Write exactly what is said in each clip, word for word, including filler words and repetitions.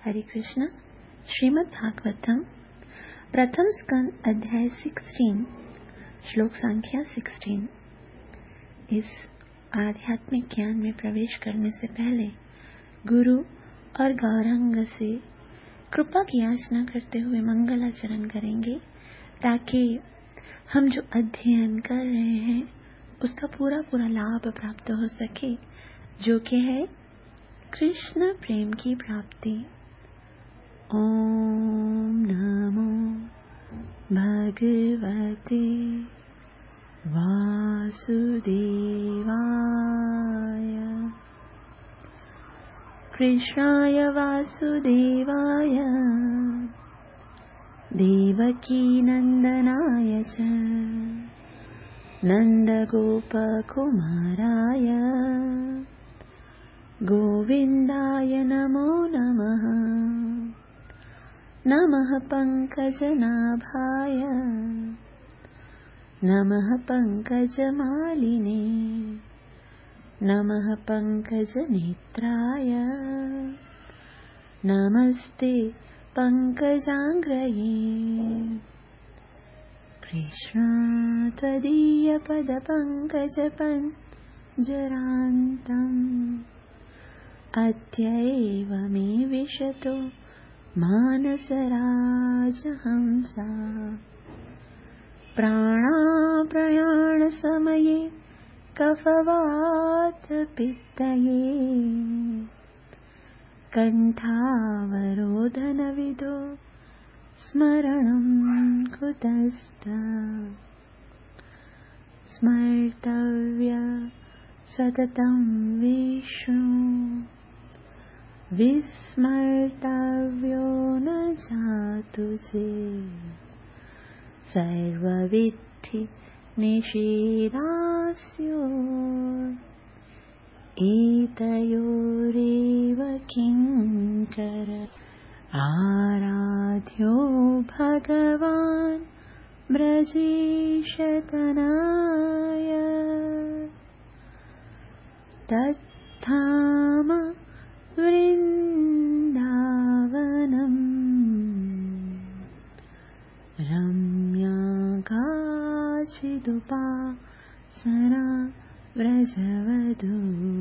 हरे कृष्ण। श्रीमद् भागवतम प्रथम स्कंद अध्याय सोलह, श्लोक संख्या सोलह। इस आध्यात्मिक ज्ञान में प्रवेश करने से पहले गुरु और गौरांग से कृपा की याचना करते हुए मंगलाचरण करेंगे, ताकि हम जो अध्ययन कर रहे हैं उसका पूरा पूरा लाभ प्राप्त हो सके, जो कि है कृष्ण प्रेम की प्राप्ति। ओम नमो भगवते वासुदेवाय। कृष्णाय वासुदेवाय देवकी नंदनाय च नंदगोपकुमाराय गोविन्दाय नमो नमः। नमः पंकजनाभाय नमः पंकजमालिने नमः पंकजनेत्राय नमस्ते पंकजांग्रये। कृष्ण त्वदीय पद पंकज पंजरान्तम् अद्यैव मे विशतो मानसराजहंसा। प्राणाप्रयाण समये कफवातपित्तये कंठावरोधन विदो स्मरणं कुतस्ता। स्मर्तव्य सततं विष्णु विस्मर्तव्यो न जातु चेत्। सर्वविद्धि निषेधास्यो एतयोरेव किङ्कर। आराध्यो भगवान् ब्रजेशतनाय तत्धाम वृन्दावनम् रम्याकाचिदुपासना व्रजवधू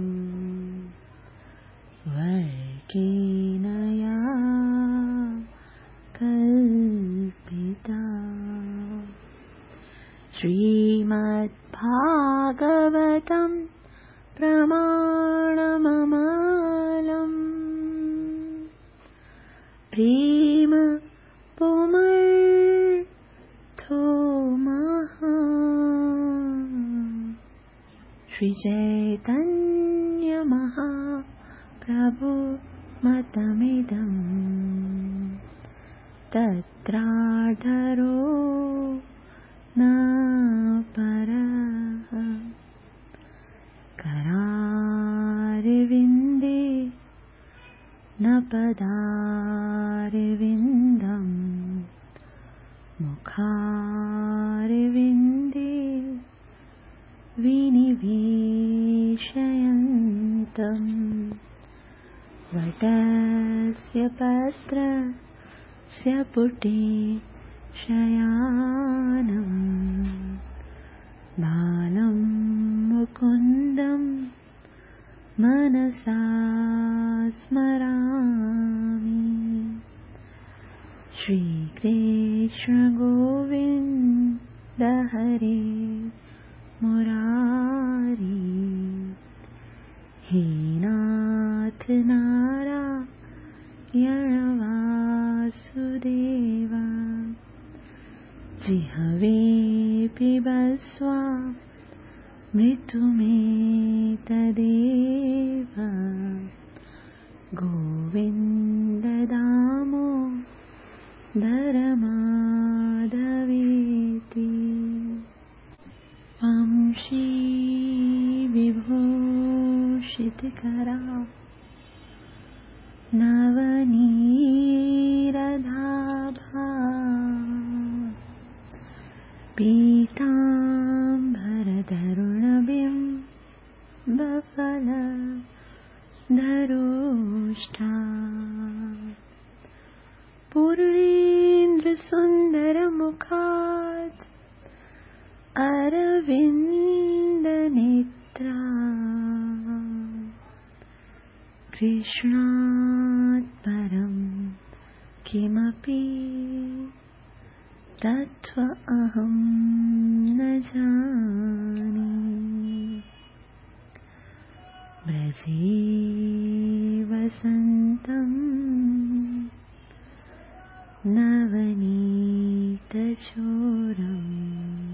वर्गेण या कल्पिता। श्रीमद्भागवतम् प्रमाणममालम् प्रेम पुमर्थो महा। श्री चैतन्य महाप्रभु मतमिदम् तत्राधरो न परः। करारविन्दे न पदारविन्दम् मुखारविन्दे विनिवेशयन्तम्। वटस्य पत्रस्य पुटे शयानम् बालं मुकुन्दं मनसा स्मरामि। श्रीकृष्ण गोविन्द हरे मुरारी। हे नाथ नारायण वासुदेव। जिह्वे पिबस्वा मृत्युमेतदेव। गोविन्द दामोदर माधवेति। वंशी विभूषितकरा नवनीरदाभा पीताम्बरतरुणबिम्बफलधरोष्ठा। पूर्णेन्द्रसुन्दरमुखात् अरविन्दनेत्रा कृष्णात् परं किमपि तत्त्वमहं न जाने। व्रजे वसन्तं नवनीतचोरम्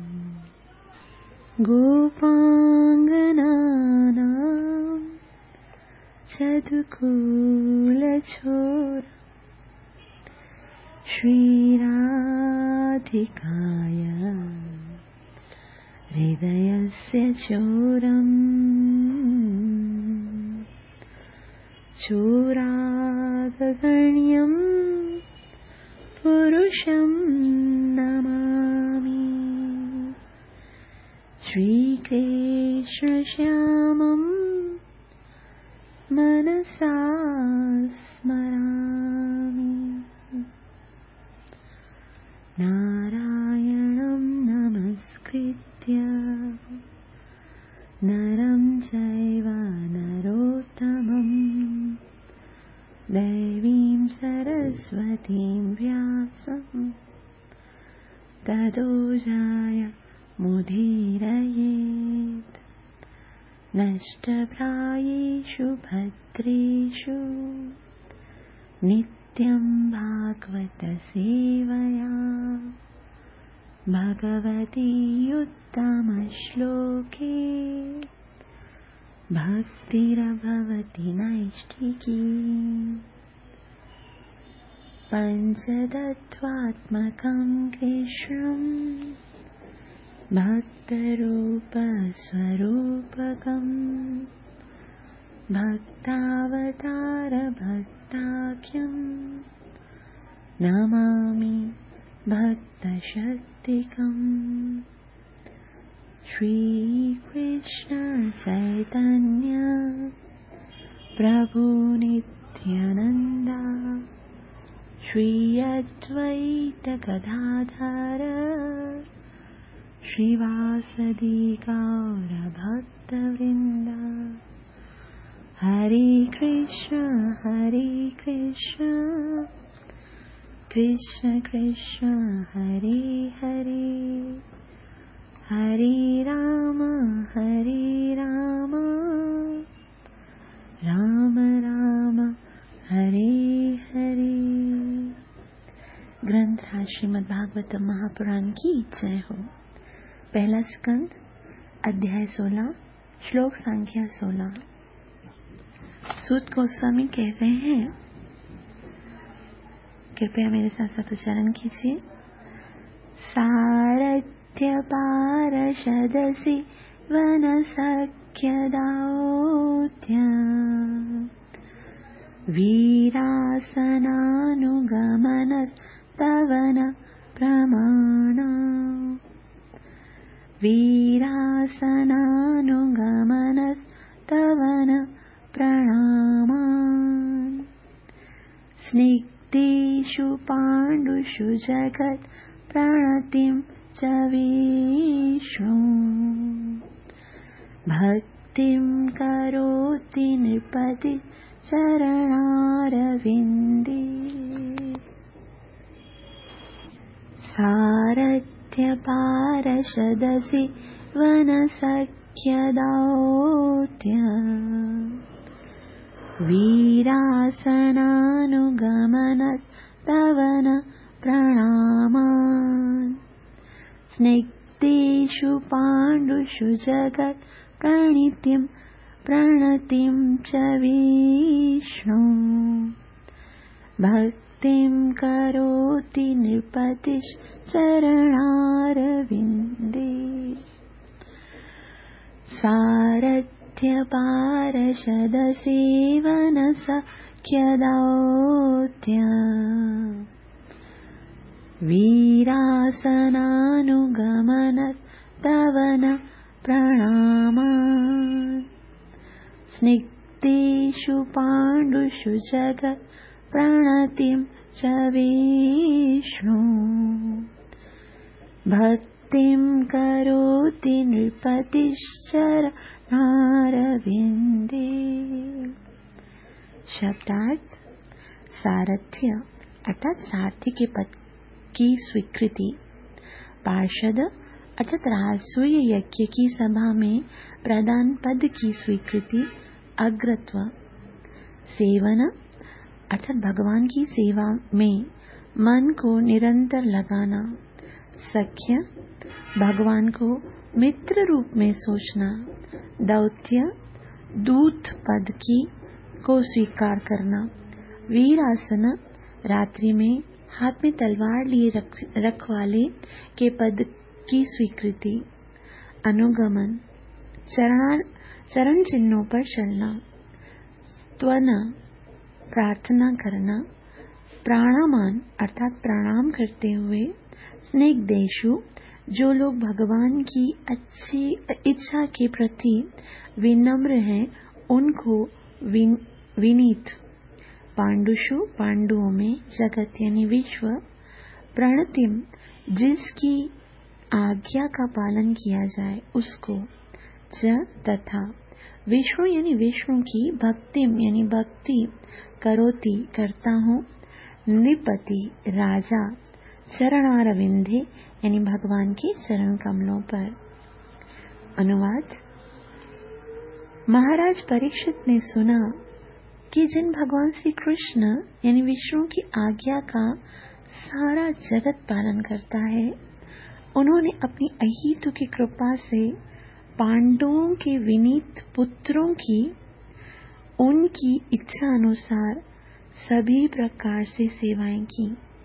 गोपाङ्गनानां चतुकूलचोरम् श्रीराधिकाय हृदयस्य चोरम् चोरागगण्यं पुरुषं नमामि। श्रीकृष्णश्यामं मनसा स्मरामि। नारायणं नमस्कृत्य नरं चैव नरोत्तमं देवीं सरस्वतीं व्यासं ततो जयमुदीरयेत्। नष्टप्रायेषु भद्रेषु नित्यं भागवतसेवया भगवती उत्तमश्लोके भक्तिरभवति नैष्ठिकी। पञ्चतत्त्वात्मकं कृष्णं भक्तरूपस्वरूपकम् भक्तावतारभक्ताख्यं नमामि भक्तशक्तिकम्। श्रीकृष्ण चैतन्य प्रभु नित्यानन्द श्री अद्वैत गदाधर श्रीवासदि गौर भक्तवृन्द। हरे कृष्ण हरे कृष्ण कृष्ण कृष्ण हरे हरे हरे राम हरे राम राम राम हरे हरे। ग्रंथ श्रीमद् भागवतम महापुराण की जय हो। पहला स्कंद अध्याय सोलह श्लोक संख्या सोलह। सूत गोस्वामी कहते हैं, कृपया मेरे साथ साथ उच्चारण कीजिए। सारथ्य पारषदसि वन सख्य दाऊद्य वीरासनानुगमनस्तवन प्रमाण वीरासनानुगमनस्तवन प्रणामान्। स्निग्धेषु पाण्डुषु जगत् प्रणतिं च विष्णु भक्तिं करोति नृपति चरणारविन्दे। सारथ्य पारषदसि वनसख्य दाऊद्य वीरासनानुगमनस्तवन प्रणामान्। स्निग्धेषु पाण्डुषु जगत् प्रणतिं प्रणतिं च विष्णु भक्तिं करोति नृपतिश्चरणारविन्दे। सारथ्य पारषदसि वन सख्य दाऊद्य वीरासनानुगमनस्तवन प्रणामान्। स्निग्धेषु पाण्डुषु जगत् प्रणतिं च विष्णु भक्तिं करोति नृपतिश्चरणारविन्दे। शब्दार्थ सारथ्य अर्थात सारथी के पद की स्वीकृति, पार्षद अर्थात राजसूय यज्ञ की सभा में प्रधान पद की स्वीकृति, अग्रत्व, सेवन अर्थात भगवान की सेवा में मन को निरंतर लगाना, सख्य भगवान को मित्र रूप में सोचना, दौत्य दूत पद की को स्वीकार करना, वीरासन रात्रि में हाथ में तलवार लिए रख, रखवाले के पद की स्वीकृति, अनुगमन चरण चरण चिन्हों पर चलना, स्तवन प्रार्थना करना, प्राणामान अर्थात प्रणाम करते हुए, स्निग्धेषु जो लोग भगवान की अच्छी इच्छा के प्रति विनम्र हैं उनको विन, विनीत, पांडुषु पांडुओं में, जगत यानी विश्व, प्रणतिम जिसकी आज्ञा का पालन किया जाए उसको, च तथा, विष्णु यानी विष्णु की, भक्तिम यानी भक्ति, करोति करता हूँ, नृपति राजा, चरणारविंदे यानी भगवान के चरण कमलों पर। अनुवाद। महाराज परीक्षित ने सुना कि जिन भगवान श्री कृष्ण यानी विष्णु की आज्ञा का सारा जगत पालन करता है, उन्होंने अपनी अहीतु की कृपा से पांडवों के विनीत पुत्रों की उनकी इच्छा अनुसार सभी प्रकार से सेवाएं की,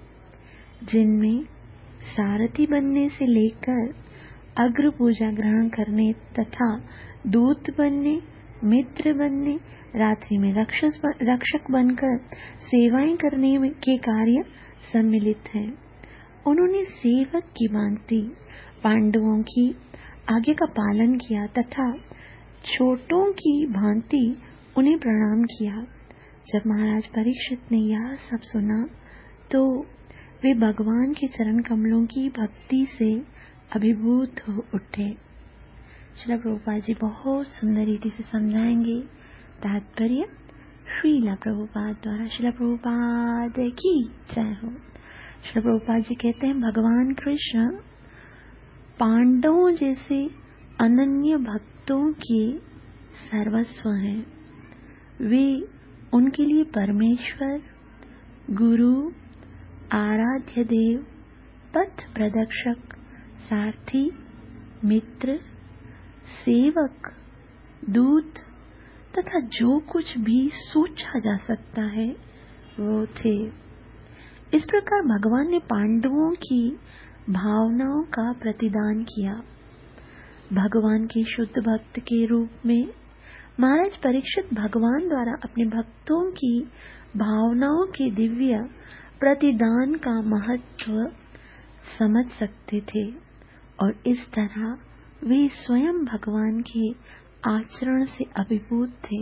जिनमें सारथी बनने से लेकर अग्र पूजा ग्रहण करने तथा दूत बनने, मित्र बनने, रात्रि में रक्षस रक्षक बनकर सेवाएं करने के कार्य सम्मिलित हैं। उन्होंने सेवक की भांति पांडवों की आज्ञा का पालन किया तथा छोटों की भांति उन्हें प्रणाम किया। जब महाराज परीक्षित ने यह सब सुना तो वे भगवान के चरण कमलों की भक्ति से अभिभूत हो उठे। श्रील प्रभुपाद जी बहुत सुंदर रीति से समझाएंगे। तात्पर्य श्रील प्रभुपाद द्वारा श्रील प्रभुपाद की जय हो। श्रील प्रभुपाद जी कहते हैं भगवान कृष्ण पांडवों जैसे अनन्य भक्तों के सर्वस्व हैं। वे उनके लिए परमेश्वर, गुरु, आराध्य देव, पथ प्रदर्शक, सारथी, मित्र, सेवक, दूत तथा जो कुछ भी सोचा जा सकता है वो थे। इस प्रकार भगवान ने पांडवों की भावनाओं का प्रतिदान किया। भगवान के शुद्ध भक्त के रूप में महाराज परीक्षित भगवान द्वारा अपने भक्तों की भावनाओं के दिव्य प्रतिदान का महत्व समझ सकते थे और इस तरह वे स्वयं भगवान के आचरण से अभिभूत थे।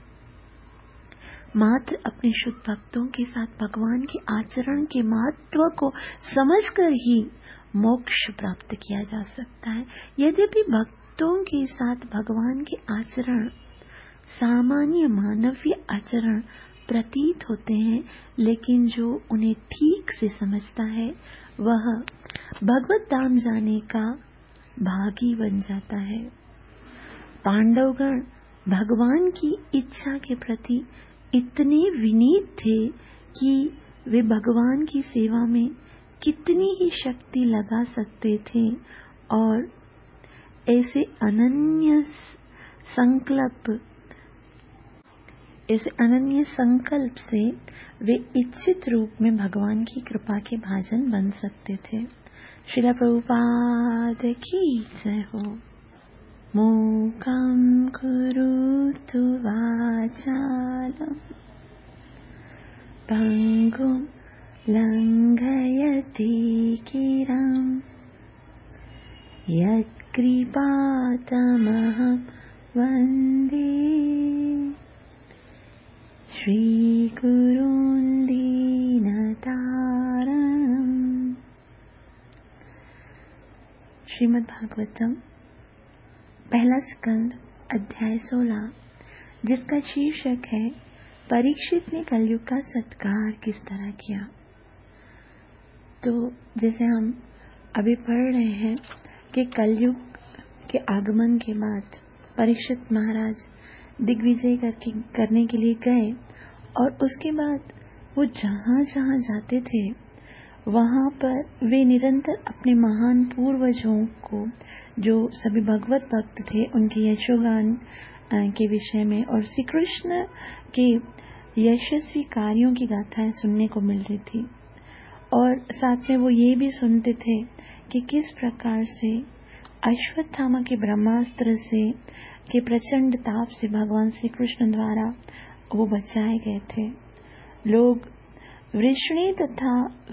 मात्र अपने शुद्ध भक्तों के साथ भगवान के आचरण के महत्व को समझकर ही मोक्ष प्राप्त किया जा सकता है। यद्यपि भक्तों के साथ भगवान के आचरण सामान्य मानवीय आचरण प्रतीत होते हैं, लेकिन जो उन्हें ठीक से समझता है वह भगवत धाम जाने का भागी बन जाता है। पांडवगण भगवान की इच्छा के प्रति इतने विनीत थे कि वे भगवान की सेवा में कितनी ही शक्ति लगा सकते थे और ऐसे अनन्य संकल्प ऐसे अनन्य संकल्प से वे इच्छित रूप में भगवान की कृपा के भाजन बन सकते थे। श्रील प्रभुपाद की जय हो। मूकं करोतु वाचालं पङ्गुं लङ्घयति गिरिं यत्कृपातमहं वन्दे श्रीगुरून् दीनतारणम्। श्रीमद् भागवतम पहला स्कंद अध्याय सोलह, जिसका शीर्षक है परीक्षित ने कलयुग का सत्कार किस तरह किया। तो जैसे हम अभी पढ़ रहे हैं कि कलयुग के आगमन के बाद परीक्षित महाराज दिग्विजय करके करने के लिए गए और उसके बाद वो जहाँ जहाँ जाते थे वहाँ पर वे निरंतर अपने महान पूर्वजों को, जो सभी भगवत भक्त थे, उनके यशोगान के विषय में और श्री कृष्ण के यशस्वी कार्यों की गाथाएं सुनने को मिल रही थी। और साथ में वो ये भी सुनते थे कि किस प्रकार से अश्वत्थामा के ब्रह्मास्त्र से के प्रचंड ताप से भगवान श्री कृष्ण द्वारा वो बचाए गए थे। लोग वृषणी तथा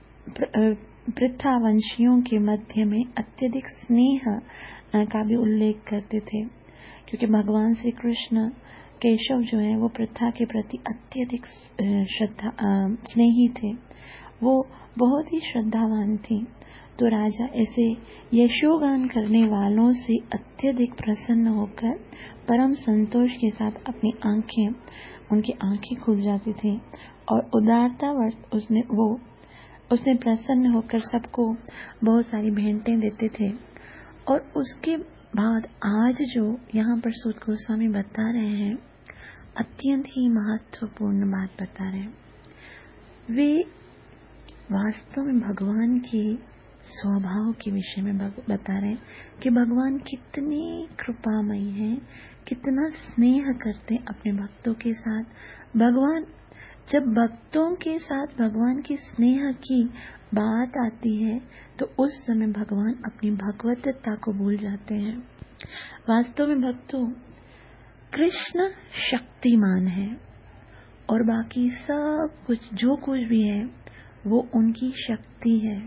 पृथावंशियों के मध्य में अत्यधिक स्नेह का भी उल्लेख करते थे, क्योंकि भगवान श्री कृष्ण केशव जो है वो पृथा के प्रति अत्यधिक श्रद्धा स्नेही थे। वो बहुत ही श्रद्धावान थी। तो राजा ऐसे यशोगान करने वालों से अत्यधिक प्रसन्न होकर परम संतोष के साथ अपनी आंखें उनकी आंखें खुल जाती थी और उदारतावश उसने वो उसने प्रसन्न होकर सबको बहुत सारी भेंटें देते थे। और उसके बाद आज जो यहाँ पर सूत गोस्वामी बता रहे हैं, अत्यंत ही महत्वपूर्ण बात बता रहे हैं। वे वास्तव में भगवान के स्वभाव के विषय में बता रहे हैं कि भगवान कितने कृपामयी हैं, कितना स्नेह करते हैं अपने भक्तों के साथ। भगवान जब भक्तों के साथ भगवान की स्नेह की बात आती है तो उस समय भगवान अपनी भगवतता को भूल जाते हैं। वास्तव में भक्तों, कृष्ण शक्तिमान है और बाकी सब कुछ जो कुछ भी है वो उनकी शक्ति है।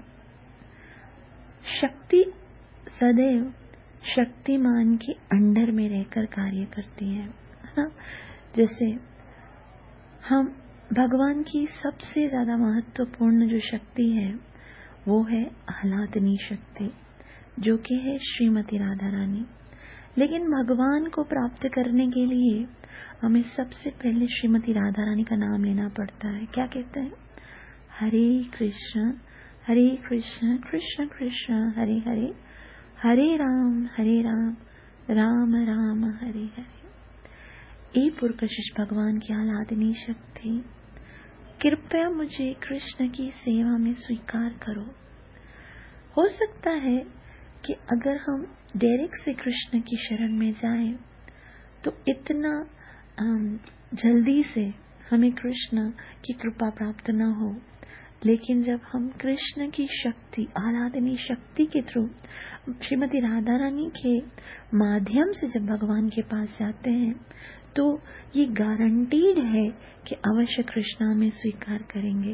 शक्ति सदैव शक्तिमान के अंडर में रहकर कार्य करती है, है ना। जैसे हम भगवान की सबसे ज्यादा महत्वपूर्ण जो शक्ति है वो है आह्लादनी शक्ति, जो कि है श्रीमती राधा रानी। लेकिन भगवान को प्राप्त करने के लिए हमें सबसे पहले श्रीमती राधा रानी का नाम लेना पड़ता है। क्या कहते हैं? हरे कृष्ण हरे कृष्ण कृष्ण कृष्ण हरे हरे, हरे राम हरे राम राम राम हरे हरे। ए पुरकशिश भगवान की आह्लादनी शक्ति, कृपया मुझे कृष्ण की सेवा में स्वीकार करो। हो सकता है कि अगर हम डायरेक्ट से कृष्ण की शरण में जाएं तो इतना जल्दी से हमें कृष्ण की कृपा प्राप्त न हो, लेकिन जब हम कृष्ण की शक्ति, आह्लादनी शक्ति के थ्रू श्रीमती राधा रानी के माध्यम से जब भगवान के पास जाते हैं तो ये गारंटीड है कि अवश्य कृष्ण हमें स्वीकार करेंगे।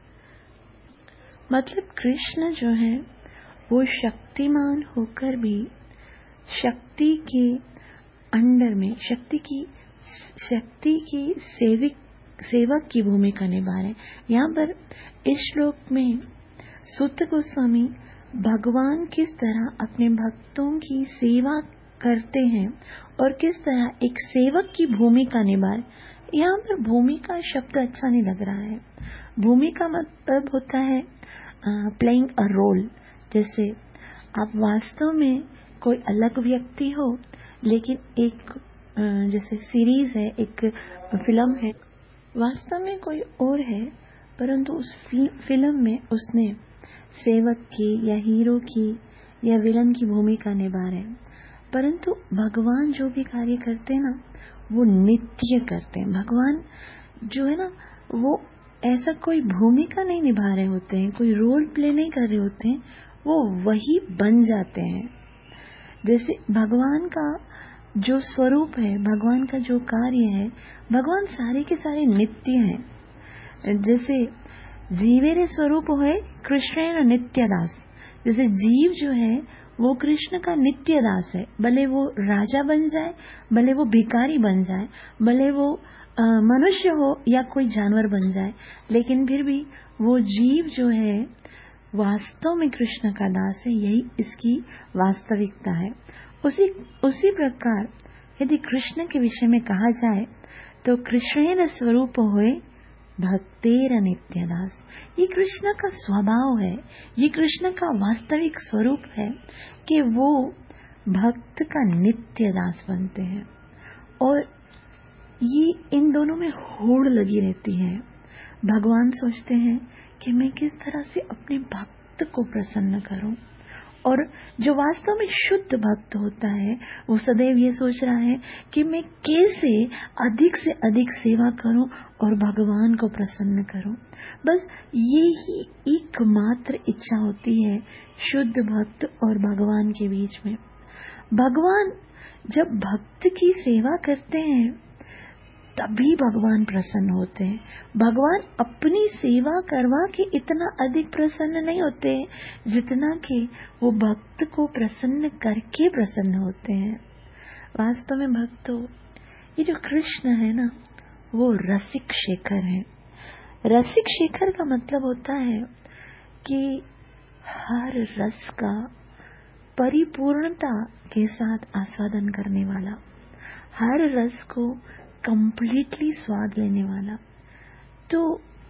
मतलब कृष्ण जो है वो शक्तिमान होकर भी शक्ति के अंडर में शक्ति की शक्ति की सेविक सेवक की भूमिका निभा रहे हैं। यहाँ पर इस श्लोक में सूत गोस्वामी भगवान किस तरह अपने भक्तों की सेवा करते हैं और किस तरह एक सेवक की भूमिका निभा रहे। यहाँ पर भूमिका शब्द अच्छा नहीं लग रहा है। भूमिका मतलब होता है प्लेइंग अ रोल। जैसे आप वास्तव में कोई अलग व्यक्ति हो, लेकिन एक जैसे सीरीज है, एक फिल्म है, वास्तव में कोई और है, परंतु उस फिल्म में उसने सेवक की या हीरो की या विलन की भूमिका निभा रहे हैं। परंतु भगवान जो भी कार्य करते हैं ना वो नित्य करते हैं। भगवान जो है ना वो ऐसा कोई भूमिका नहीं निभा रहे होते हैं, कोई रोल प्ले नहीं कर रहे होते हैं, वो वही बन जाते हैं। जैसे भगवान का जो स्वरूप है, भगवान का जो कार्य है, भगवान सारे के सारे नित्य हैं। जैसे जीवेरे स्वरूप है कृष्ण नित्य दास। जैसे जीव जो है वो कृष्ण का नित्य दास है, भले वो राजा बन जाए, भले वो भिखारी बन जाए, भले वो मनुष्य हो या कोई जानवर बन जाए, लेकिन फिर भी वो जीव जो है वास्तव में कृष्ण का दास है। यही इसकी वास्तविकता है। उसी उसी प्रकार यदि कृष्ण के विषय में कहा जाए तो कृष्णेर स्वरूप होए भक्तेर नित्य दास। ये कृष्ण का स्वभाव है, ये कृष्ण का वास्तविक स्वरूप है कि वो भक्त का नित्य दास बनते हैं। और ये इन दोनों में होड़ लगी रहती है। भगवान सोचते हैं कि मैं किस तरह से अपने भक्त को प्रसन्न करूं, और जो वास्तव में शुद्ध भक्त होता है वो सदैव ये सोच रहा है कि मैं कैसे अधिक से अधिक सेवा करूं और भगवान को प्रसन्न करूं। बस यही एकमात्र इच्छा होती है शुद्ध भक्त और भगवान के बीच में। भगवान जब भक्त की सेवा करते हैं तभी भगवान प्रसन्न होते हैं। भगवान अपनी सेवा करवा के इतना अधिक प्रसन्न नहीं होते जितना कि वो भक्त को प्रसन्न करके प्रसन्न होते हैं। वास्तव में भक्तों, ये जो कृष्ण है ना, वो रसिक शेखर है। रसिक शेखर का मतलब होता है कि हर रस का परिपूर्णता के साथ आस्वादन करने वाला, हर रस को कंप्लीटली स्वाद लेने वाला। तो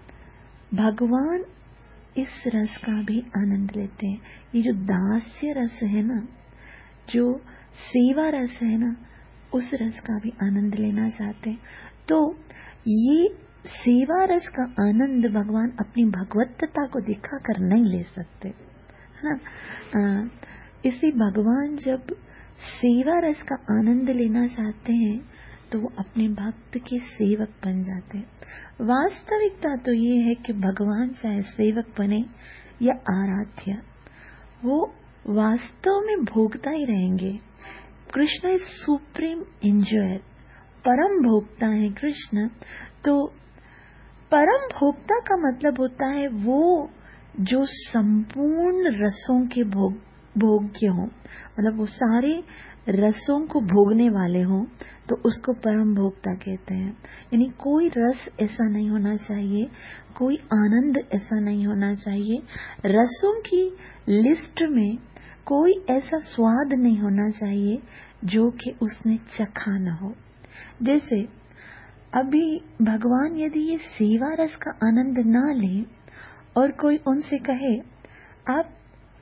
भगवान इस रस का भी आनंद लेते हैं। ये जो दास्य रस है ना, जो सेवा रस है ना, उस रस का भी आनंद लेना चाहते हैं। तो ये सेवा रस का आनंद भगवान अपनी भगवत्ता को दिखाकर नहीं ले सकते, है ना। इसी भगवान जब सेवा रस का आनंद लेना चाहते हैं तो वो अपने भक्त के सेवक बन जाते हैं। वास्तविकता तो ये है कि भगवान चाहे सेवक बने या आराध्य, वो वास्तव में भोगता ही रहेंगे। कृष्ण इज सुप्रीम एंजॉयर, परम भोक्ता है कृष्ण। तो परम भोक्ता का मतलब होता है वो जो संपूर्ण रसों के भोग भोग्य हो, मतलब वो सारे रसों को भोगने वाले हों, तो उसको परम भोक्ता कहते हैं। यानी कोई रस ऐसा नहीं होना चाहिए, कोई आनंद ऐसा नहीं होना चाहिए, रसों की लिस्ट में कोई ऐसा स्वाद नहीं होना चाहिए जो कि उसने चखा न हो। जैसे अभी भगवान यदि ये सेवा रस का आनंद ना ले और कोई उनसे कहे आप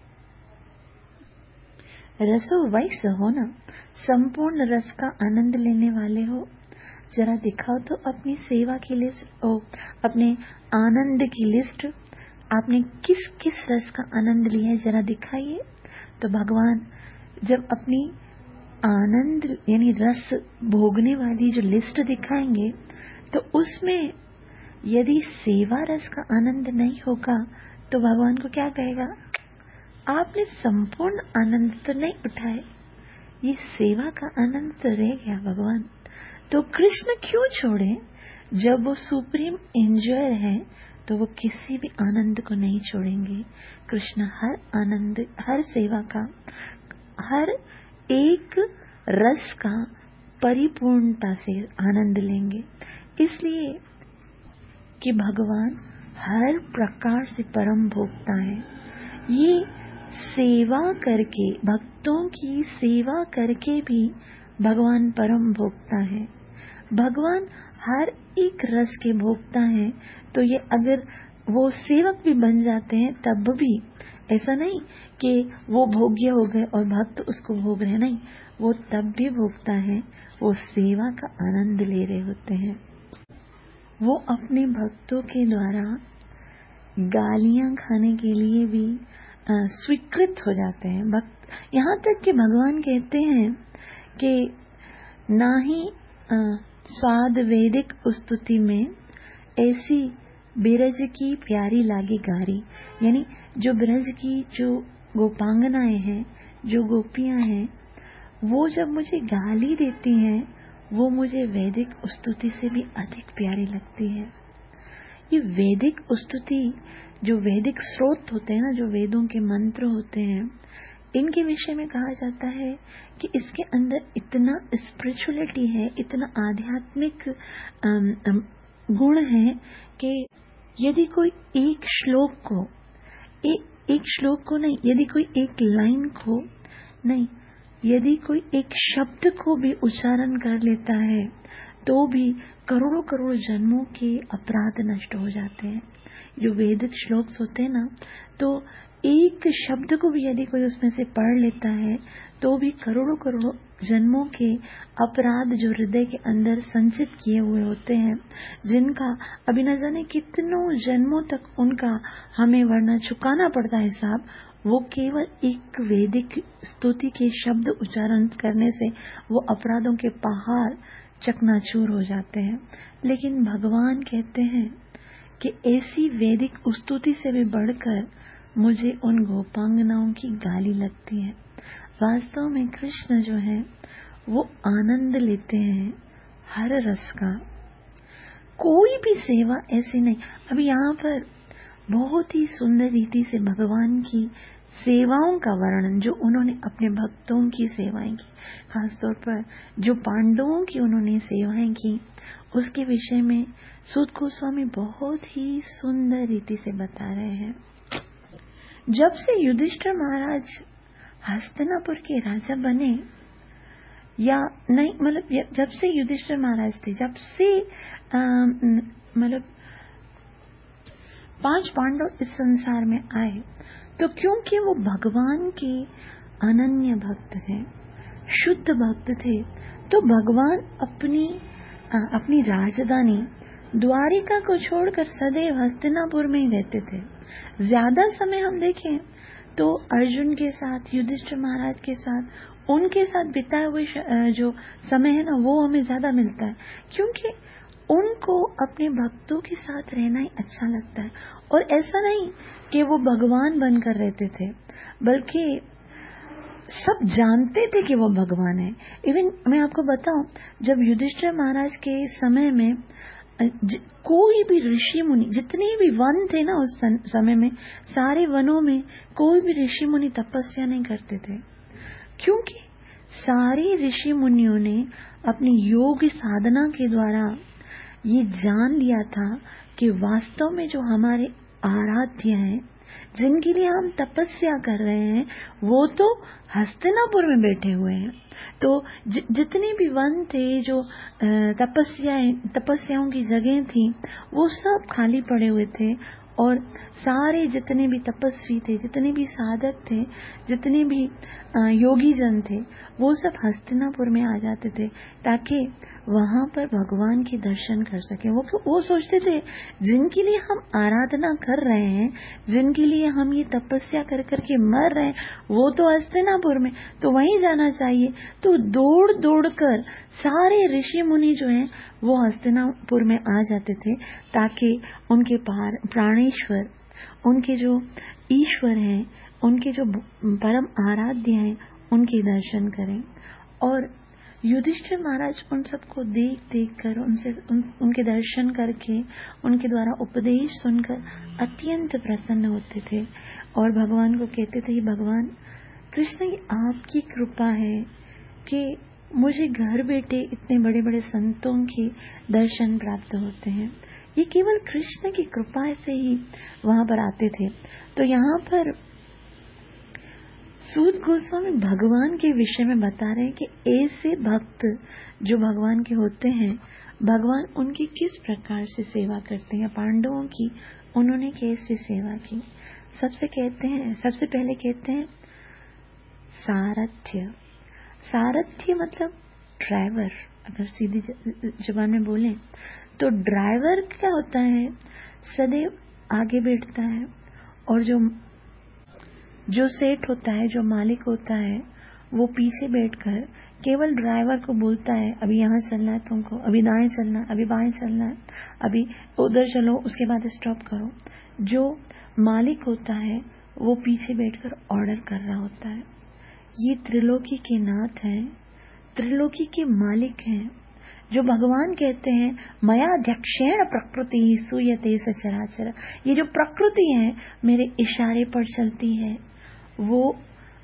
रसो वैस हो ना, संपूर्ण रस का आनंद लेने वाले हो, जरा दिखाओ तो अपनी सेवा की लिस्ट, ओ अपने आनंद की लिस्ट, आपने किस किस रस का आनंद लिया है जरा दिखाइए। तो भगवान जब अपनी आनंद यानी रस भोगने वाली जो लिस्ट दिखाएंगे तो उसमें यदि सेवा रस का आनंद नहीं होगा तो भगवान को क्या कहेगा, आपने संपूर्ण आनंद तो नहीं उठाए, ये सेवा का आनंद तो रह गया भगवान। तो कृष्ण क्यों छोड़े, जब वो सुप्रीम एंजॉयर है तो वो किसी भी आनंद को नहीं छोड़ेंगे। कृष्ण हर आनंद, हर सेवा का, हर एक रस का परिपूर्णता से आनंद लेंगे, इसलिए कि भगवान हर प्रकार से परम भोक्ता है। ये सेवा करके, भक्तों की सेवा करके भी भगवान परम भोक्ता है। भगवान हर एक रस के भोक्ता है। तो ये अगर वो सेवक भी बन जाते हैं तब भी ऐसा नहीं कि वो भोग्य हो गए और भक्त उसको भोग रहे, नहीं, वो तब भी भोगता है, वो सेवा का आनंद ले रहे होते हैं। वो अपने भक्तों के द्वारा गालियां खाने के लिए भी स्वीकृत हो जाते हैं। भक्त यहाँ तक कि भगवान कहते हैं कि ना ही स्वाद वैदिक स्तुति में ऐसी बिरज की प्यारी लागी गारी, यानी जो ब्रज की जो गोपांगनाएं हैं, जो गोपियां हैं, वो जब मुझे गाली देती हैं वो मुझे वैदिक स्तुति से भी अधिक प्यारी लगती है। ये वैदिक स्तुति, जो वैदिक स्रोत होते हैं ना, जो वेदों के मंत्र होते हैं, इनके विषय में कहा जाता है कि इसके अंदर इतना स्पिरिचुअलिटी है, इतना आध्यात्मिक गुण है कि यदि कोई एक श्लोक को ए, एक श्लोक को नहीं, यदि कोई एक लाइन को नहीं, यदि कोई एक शब्द को भी उच्चारण कर लेता है तो भी करोड़ों करोड़ जन्मों के अपराध नष्ट हो जाते हैं। जो वैदिक श्लोक होते हैं ना, तो एक शब्द को भी यदि कोई उसमें से पढ़ लेता है तो भी करोड़ों करोड़ों जन्मों के अपराध जो हृदय के अंदर संचित किए हुए होते हैं, जिनका अभी न जाने कितनों जन्मों तक उनका हमें वरना चुकाना पड़ता है हिसाब, वो केवल एक वैदिक स्तुति के शब्द उच्चारण करने से वो अपराधों के पहाड़ चकनाचूर हो जाते हैं। लेकिन भगवान कहते हैं कि ऐसी वैदिक स्तुति से भी बढ़कर मुझे उन गोपांगनाओं की गाली लगती है। वास्तव में कृष्ण जो है वो आनंद लेते हैं हर रस का। कोई भी सेवा ऐसी नहीं। अभी यहाँ पर बहुत ही सुंदर रीति से भगवान की सेवाओं का वर्णन, जो उन्होंने अपने भक्तों की सेवाएं की, खासतौर पर जो पांडवों की उन्होंने सेवाएं की, उसके विषय में सूत गोस्वामी बहुत ही सुंदर रीति से बता रहे हैं। जब से युधिष्ठिर महाराज हस्तिनापुर के राजा बने, या नहीं मतलब जब से युधिष्ठिर महाराज थे, जब से मतलब पांच पांडव इस संसार में आए, तो क्योंकि वो भगवान के अनन्य भक्त थे, शुद्ध भक्त थे, तो भगवान अपनी आ, अपनी राजधानी द्वारिका को छोड़कर सदैव हस्तिनापुर में ही रहते थे। ज्यादा समय हम देखें तो अर्जुन के साथ, युधिष्ठिर महाराज के साथ, उनके साथ बिताए हुए जो समय है ना, वो हमें ज्यादा मिलता है, क्योंकि उनको अपने भक्तों के साथ रहना ही अच्छा लगता है। और ऐसा नहीं कि वो भगवान बनकर रहते थे, बल्कि सब जानते थे कि वो भगवान है। इवन मैं आपको बताऊं, जब युधिष्ठिर महाराज के समय में कोई भी ऋषि मुनि, जितने भी वन थे ना उस समय में, सारे वनों में कोई भी ऋषि मुनि तपस्या नहीं करते थे, क्योंकि सारे ऋषि मुनियों ने अपनी योग साधना के द्वारा ये जान लिया था कि वास्तव में जो हमारे आराध्य हैं, जिनके लिए हम तपस्या कर रहे हैं, वो तो हस्तिनापुर में बैठे हुए हैं। तो ज, जितने भी वन थे, जो तपस्या तपस्याओं की जगह थी, वो सब खाली पड़े हुए थे, और सारे जितने भी तपस्वी थे, जितने भी साधक थे, जितने भी योगी जन थे, वो सब हस्तिनापुर में आ जाते थे ताकि वहां पर भगवान के दर्शन कर सके। वो वो सोचते थे जिनके लिए हम आराधना कर रहे हैं, जिनके लिए हम ये तपस्या कर करके मर रहे हैं, वो तो हस्तिनापुर में, तो वहीं जाना चाहिए। तो दौड़ दौड़ कर सारे ऋषि मुनि जो हैं वो हस्तिनापुर में आ जाते थे ताकि उनके प्राणेश्वर, उनके जो ईश्वर हैं, उनके जो परम आराध्य हैं, उनके दर्शन करें। और युधिष्ठिर महाराज उन सबको देख देख कर, उनसे उन, उनके दर्शन करके, उनके द्वारा उपदेश सुनकर अत्यंत प्रसन्न होते थे और भगवान को कहते थे, भगवान कृष्ण, ये आपकी कृपा है कि मुझे घर बैठे इतने बड़े बड़े संतों के दर्शन प्राप्त होते हैं। ये केवल कृष्ण की कृपा से ही वहां पर आते थे। तो यहाँ पर सूत गोस्वामी भगवान के विषय में बता रहे हैं कि ऐसे भक्त जो भगवान के होते हैं, भगवान उनकी किस प्रकार से सेवा करते हैं। पांडवों की उन्होंने कैसे सेवा की, सबसे कहते हैं सबसे पहले कहते हैं सारथ्य। सारथ्य मतलब ड्राइवर। अगर सीधी जबान में बोलें तो ड्राइवर क्या होता है, सदैव आगे बैठता है, और जो जो सेठ होता है, जो मालिक होता है, वो पीछे बैठकर केवल ड्राइवर को बोलता है, अभी यहाँ चलना है तुमको, अभी दाएं चलना है, अभी बाएं चलना है, अभी उधर चलो, उसके बाद स्टॉप करो। जो मालिक होता है वो पीछे बैठकर ऑर्डर कर रहा होता है। ये त्रिलोकी के नाथ हैं, त्रिलोकी के मालिक हैं, जो भगवान कहते हैं मया अध्यक्षेण प्रकृति सूयते सचराचर। ये जो प्रकृति है मेरे इशारे पर चलती है, वो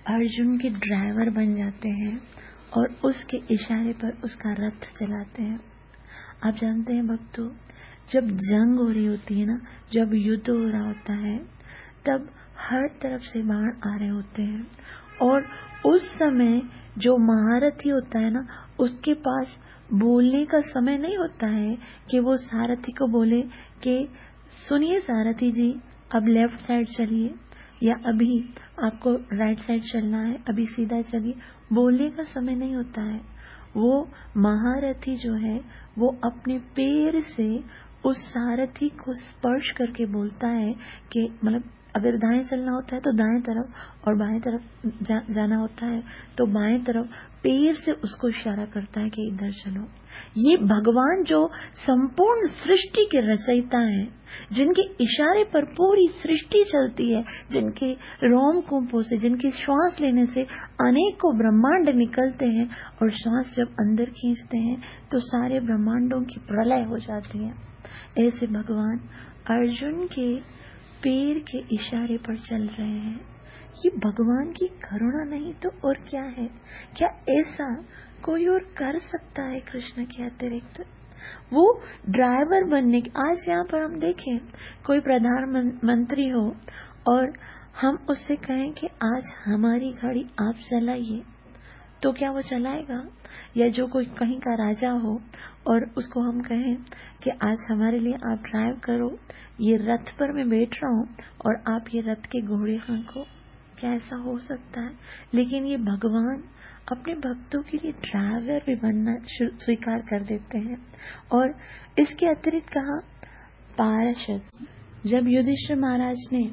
अर्जुन के ड्राइवर बन जाते हैं और उसके इशारे पर उसका रथ चलाते हैं। आप जानते हैं भक्तों, जब जंग हो रही होती है ना, जब युद्ध हो रहा होता है, तब हर तरफ से बाण आ रहे होते हैं और उस समय जो महारथी होता है ना, उसके पास बोलने का समय नहीं होता है कि वो सारथी को बोले कि सुनिए सारथी जी, अब लेफ्ट साइड चलिए या अभी आपको राइट साइड चलना है, अभी सीधा चलिए। बोलने का समय नहीं होता है। वो महारथी जो है वो अपने पैर से उस सारथी को स्पर्श करके बोलता है कि मतलब अगर दाएं चलना होता है तो दाएं तरफ और बाएं तरफ जा, जाना होता है तो बाएं तरफ पैर से उसको इशारा करता है कि इधर चलो। ये भगवान जो संपूर्ण सृष्टि के रचयिता हैं, जिनके इशारे पर पूरी सृष्टि चलती है, जिनके रोमकूपों से, जिनके श्वास लेने से अनेकों ब्रह्मांड निकलते हैं और श्वास जब अंदर खींचते हैं तो सारे ब्रह्मांडों की प्रलय हो जाती है। ऐसे भगवान अर्जुन के पैर के इशारे पर चल रहे हैं। ये भगवान की करुणा नहीं तो और क्या है? क्या ऐसा कोई और कर सकता है कृष्ण के अतिरिक्त? वो ड्राइवर बनने की, आज यहाँ पर हम देखें कोई प्रधानमंत्री हो और हम उससे कहें कि आज हमारी गाड़ी आप चलाइए, तो क्या वो चलाएगा? या जो कोई कहीं का राजा हो और उसको हम कहें कि आज हमारे लिए आप ड्राइव करो, ये रथ पर मैं बैठ रहा हूँ और आप ये रथ के घोड़े हाँको, क्या ऐसा हो सकता है? लेकिन ये भगवान अपने भक्तों के लिए ड्राइवर भी बनना स्वीकार कर देते हैं। और इसके अतिरिक्त कहा पार्षद, जब युधिष्ठिर महाराज ने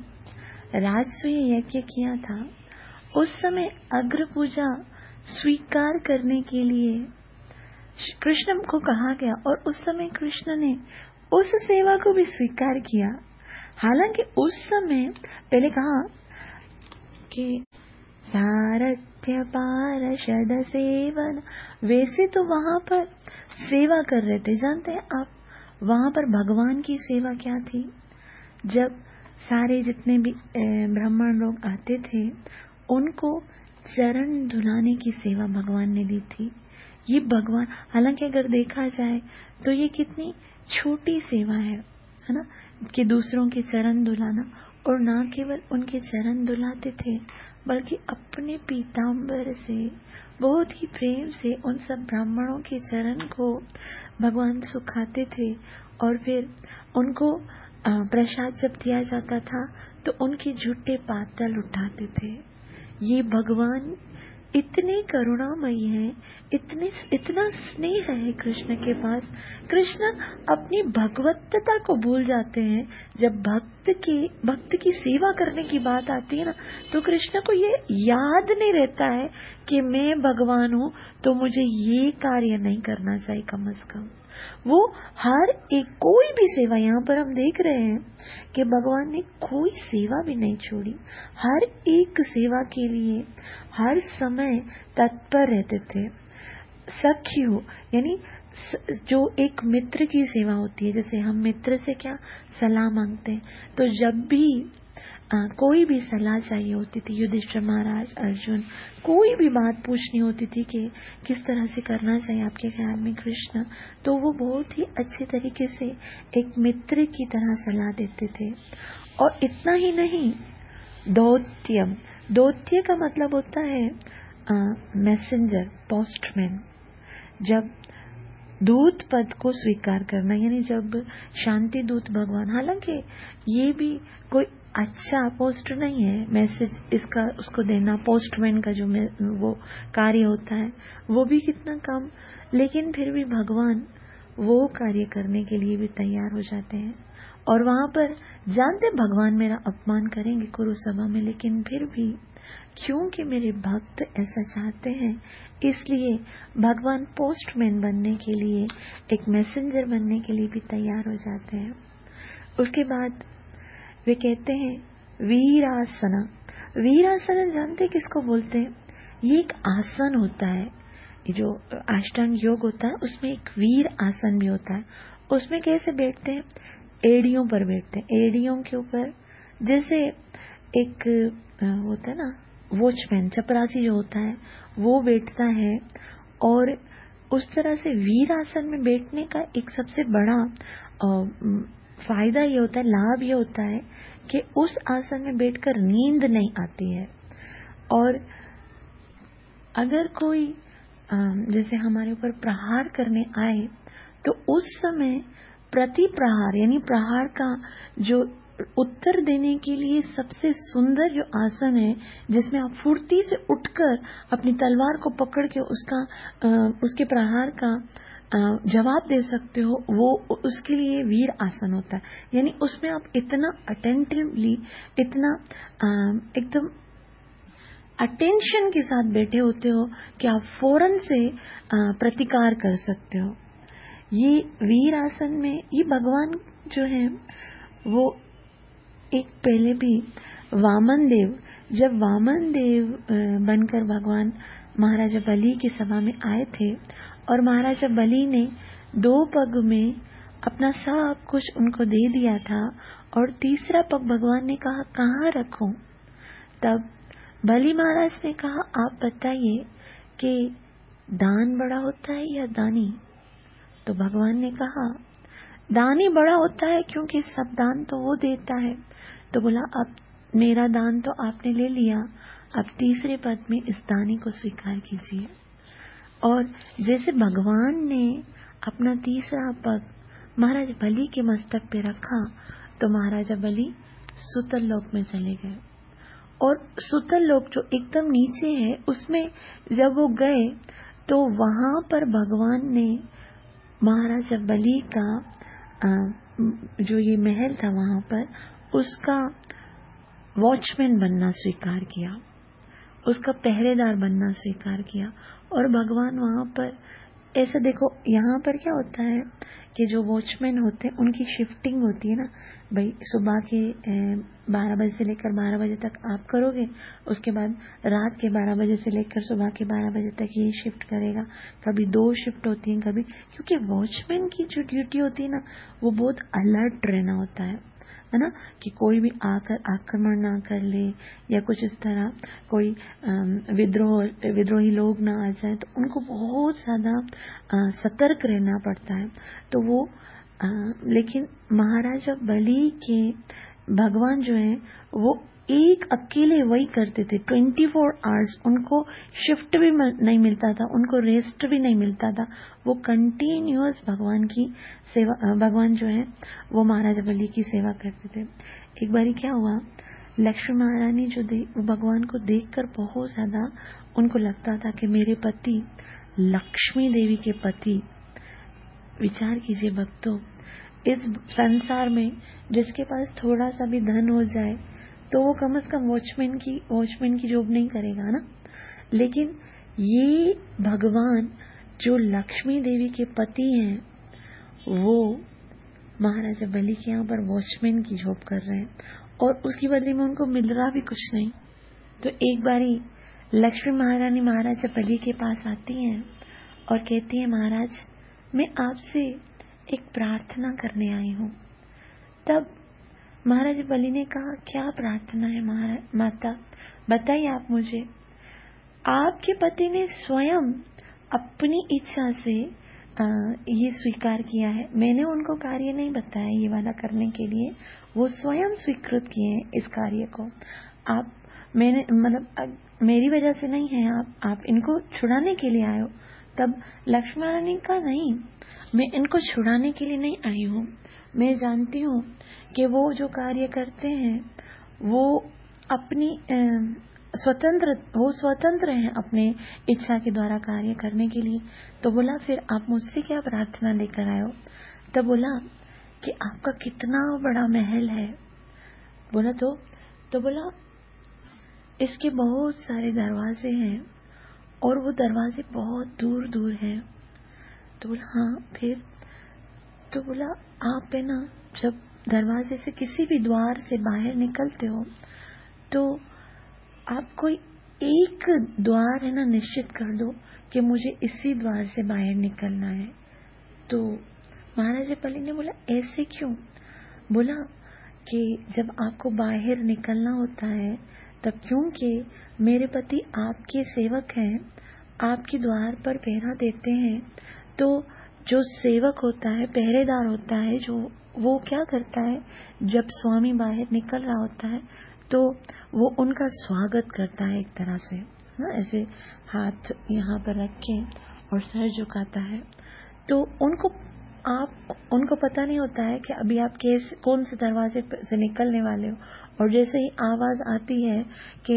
राजसूय यज्ञ किया था उस समय अग्र पूजा स्वीकार करने के लिए कृष्ण को कहा गया और उस समय कृष्ण ने उस सेवा को भी स्वीकार किया। हालांकि उस समय पहले कहा कि सारथ्य पार्षद सेवन, वैसे तो वहां पर सेवा कर रहे थे। जानते हैं आप वहां पर भगवान की सेवा क्या थी? जब सारे जितने भी ब्राह्मण लोग आते थे उनको चरण धुलाने की सेवा भगवान ने दी थी। ये भगवान, हालांकि अगर देखा जाए तो ये कितनी छोटी सेवा है, है ना, कि दूसरों के चरण धुलाना। और ना केवल उनके चरण धुलाते थे बल्कि अपने पीतांबर से बहुत ही प्रेम से उन सब ब्राह्मणों के चरण को भगवान सुखाते थे और फिर उनको प्रसाद जब दिया जाता था तो उनके झूठे पातल उठाते थे। ये भगवान इतने करुणामयी है, इतने इतना स्नेह है कृष्ण के पास। कृष्ण अपनी भगवत्ता को भूल जाते हैं। जब भक्त की भक्त की सेवा करने की बात आती है ना, तो कृष्ण को ये याद नहीं रहता है कि मैं भगवान हूँ तो मुझे ये कार्य नहीं करना चाहिए। कम से कम वो हर एक कोई भी सेवा, यहाँ पर हम देख रहे हैं कि भगवान ने कोई सेवा भी नहीं छोड़ी, हर एक सेवा के लिए हर समय तत्पर रहते थे। सखी हो यानी जो एक मित्र की सेवा होती है, जैसे हम मित्र से क्या सलाह मांगते हैं, तो जब भी आ, कोई भी सलाह चाहिए होती थी, युधिष्ठिर महाराज, अर्जुन, कोई भी बात पूछनी होती थी कि किस तरह से करना चाहिए आपके ख्याल में कृष्ण, तो वो बहुत ही अच्छे तरीके से एक मित्र की तरह सलाह देते थे। और इतना ही नहीं, दौत्यम, दौत्य का मतलब होता है मैसेंजर, पोस्टमैन। जब दूत पद को स्वीकार करना, यानी जब शांति दूत भगवान, हालांकि ये भी कोई अच्छा पोस्ट नहीं है, मैसेज इसका उसको देना, पोस्टमैन का जो वो कार्य होता है वो भी कितना कम, लेकिन फिर भी भगवान वो कार्य करने के लिए भी तैयार हो जाते हैं। और वहां पर जानते भगवान मेरा अपमान करेंगे कुरुसभा में, लेकिन फिर भी क्योंकि मेरे भक्त ऐसा चाहते हैं, इसलिए भगवान पोस्टमैन बनने के लिए, एक मैसेंजर बनने के लिए भी तैयार हो जाते हैं। उसके बाद वे कहते हैं वीरासना। वीरासना जानते किसको बोलते हैं? ये एक आसन होता है, जो अष्टांग योग होता है उसमें एक वीर आसन भी होता है। उसमें कैसे बैठते हैं? एड़ियों पर बैठते हैं, एड़ियों के ऊपर, जैसे एक होता है ना वॉचमैन चपरासी जो होता है वो बैठता है। और उस तरह से वीर आसन में बैठने का एक सबसे बड़ा फायदा ये होता है, लाभ ये होता है कि उस आसन में बैठकर नींद नहीं आती है। और अगर कोई जैसे हमारे ऊपर प्रहार करने आए तो उस समय प्रति प्रहार यानी प्रहार का जो उत्तर देने के लिए सबसे सुंदर जो आसन है, जिसमें आप फुर्ती से उठकर अपनी तलवार को पकड़ के उसका उसके प्रहार का जवाब दे सकते हो, वो उसके लिए वीर आसन होता है। यानी उसमें आप इतना अटेंटिवली, इतना एकदम अटेंशन के साथ बैठे होते हो कि आप फौरन से प्रतिकार कर सकते हो। ये वीर आसन में ये भगवान जो है वो एक पहले भी वामन देव, जब वामन देव बनकर भगवान महाराजा बलि की सभा में आए थे और महाराजा बलि ने दो पग में अपना सब कुछ उनको दे दिया था और तीसरा पग भगवान ने कहा कहाँ रखूं, तब बलि महाराज ने कहा आप बताइए कि दान बड़ा होता है या दानी। तो भगवान ने कहा दानी बड़ा होता है क्योंकि सब दान तो वो देता है। तो बोला अब मेरा दान तो आपने ले लिया, अब तीसरे पद में इस दानी को स्वीकार कीजिए। और जैसे भगवान ने अपना तीसरा पग महाराज बलि के मस्तक पे रखा तो महाराजा बलि सुतल लोक में चले गए। और सुतल लोक जो एकदम नीचे है उसमें जब वो गए तो वहां पर भगवान ने महाराजा बलि का जो ये महल था वहां पर उसका वॉचमैन बनना स्वीकार किया, उसका पहरेदार बनना स्वीकार किया। और भगवान वहां पर ऐसा देखो, यहाँ पर क्या होता है कि जो वॉचमैन होते हैं उनकी शिफ्टिंग होती है ना, भाई सुबह के बारह बजे से लेकर बारह बजे तक आप करोगे, उसके बाद रात के बारह बजे से लेकर सुबह के बारह बजे तक ये शिफ्ट करेगा। कभी दो शिफ्ट होती हैं कभी, क्योंकि वॉचमैन की जो ड्यूटी होती है ना वो बहुत अलर्ट रहना होता है है ना, कि कोई भी आकर आक्रमण ना कर ले या कुछ इस तरह कोई विद्रोह विद्रोही लोग ना आ जाए, तो उनको बहुत ज्यादा सतर्क रहना पड़ता है। तो वो आ, लेकिन महाराजा बलि के भगवान जो है वो एक अकेले वही करते थे, ट्वेंटी फोर आवर्स उनको शिफ्ट भी नहीं मिलता था, उनको रेस्ट भी नहीं मिलता था, वो कंटिन्यूअस भगवान की सेवा, भगवान जो है वो महाराजा बलि की सेवा करते थे। एक बारी क्या हुआ, लक्ष्मी महारानी जो वो भगवान को देखकर बहुत ज्यादा उनको लगता था कि मेरे पति लक्ष्मी देवी के पति, विचार कीजिए भक्तों, इस संसार में जिसके पास थोड़ा सा भी धन हो जाए तो वो कम से कम वॉचमैन की वॉचमैन की जॉब नहीं करेगा ना, लेकिन ये भगवान जो लक्ष्मी देवी के पति हैं वो महाराजा बलि के यहाँ पर वॉचमैन की जॉब कर रहे हैं और उसकी बदले में उनको मिल रहा भी कुछ नहीं। तो एक बारी लक्ष्मी महारानी महाराजा बलि के पास आती हैं और कहती है महाराज मैं आपसे एक प्रार्थना करने आई हूँ। तब महाराज बलि ने कहा क्या प्रार्थना है माता, बताइए आप मुझे। आपके पति ने स्वयं अपनी इच्छा से आ, ये स्वीकार किया है, मैंने उनको कार्य नहीं बताया ये वाला करने के लिए, वो स्वयं स्वीकृत किए हैं इस कार्य को। आप मैंने मतलब मेरी वजह से नहीं है, आप आप इनको छुड़ाने के लिए आए हो। तब लक्ष्मी रानी का नहीं, मैं इनको छुड़ाने के लिए नहीं आई हूँ, मैं जानती हूँ कि वो जो कार्य करते हैं वो अपनी स्वतंत्र वो स्वतंत्र हैं अपने इच्छा के द्वारा कार्य करने के लिए। तो बोला फिर आप मुझसे क्या प्रार्थना लेकर आए हो? तब बोला कि आपका कितना बड़ा महल है। बोला तो तो बोला इसके बहुत सारे दरवाजे हैं और वो दरवाजे बहुत दूर दूर हैं। तो बोला हाँ फिर? तो बोला आप है ना जब दरवाजे से किसी भी द्वार से बाहर निकलते हो तो आप कोई एक द्वार है ना निश्चित कर दो कि मुझे इसी द्वार से बाहर निकलना है। तो महाराजा बलि ने बोला ऐसे क्यों? बोला कि जब आपको बाहर निकलना होता है तब क्योंकि मेरे पति आपके सेवक हैं, आपके द्वार पर पहरा देते हैं, तो जो सेवक होता है, पहरेदार होता है, जो वो क्या करता है, जब स्वामी बाहर निकल रहा होता है तो वो उनका स्वागत करता है एक तरह से, हाँ, ऐसे हाथ यहाँ पर रख के और सर झुकाता है। तो उनको आप उनको पता नहीं होता है कि अभी आप कैसे कौन से दरवाजे से निकलने वाले हो, और जैसे ही आवाज आती है कि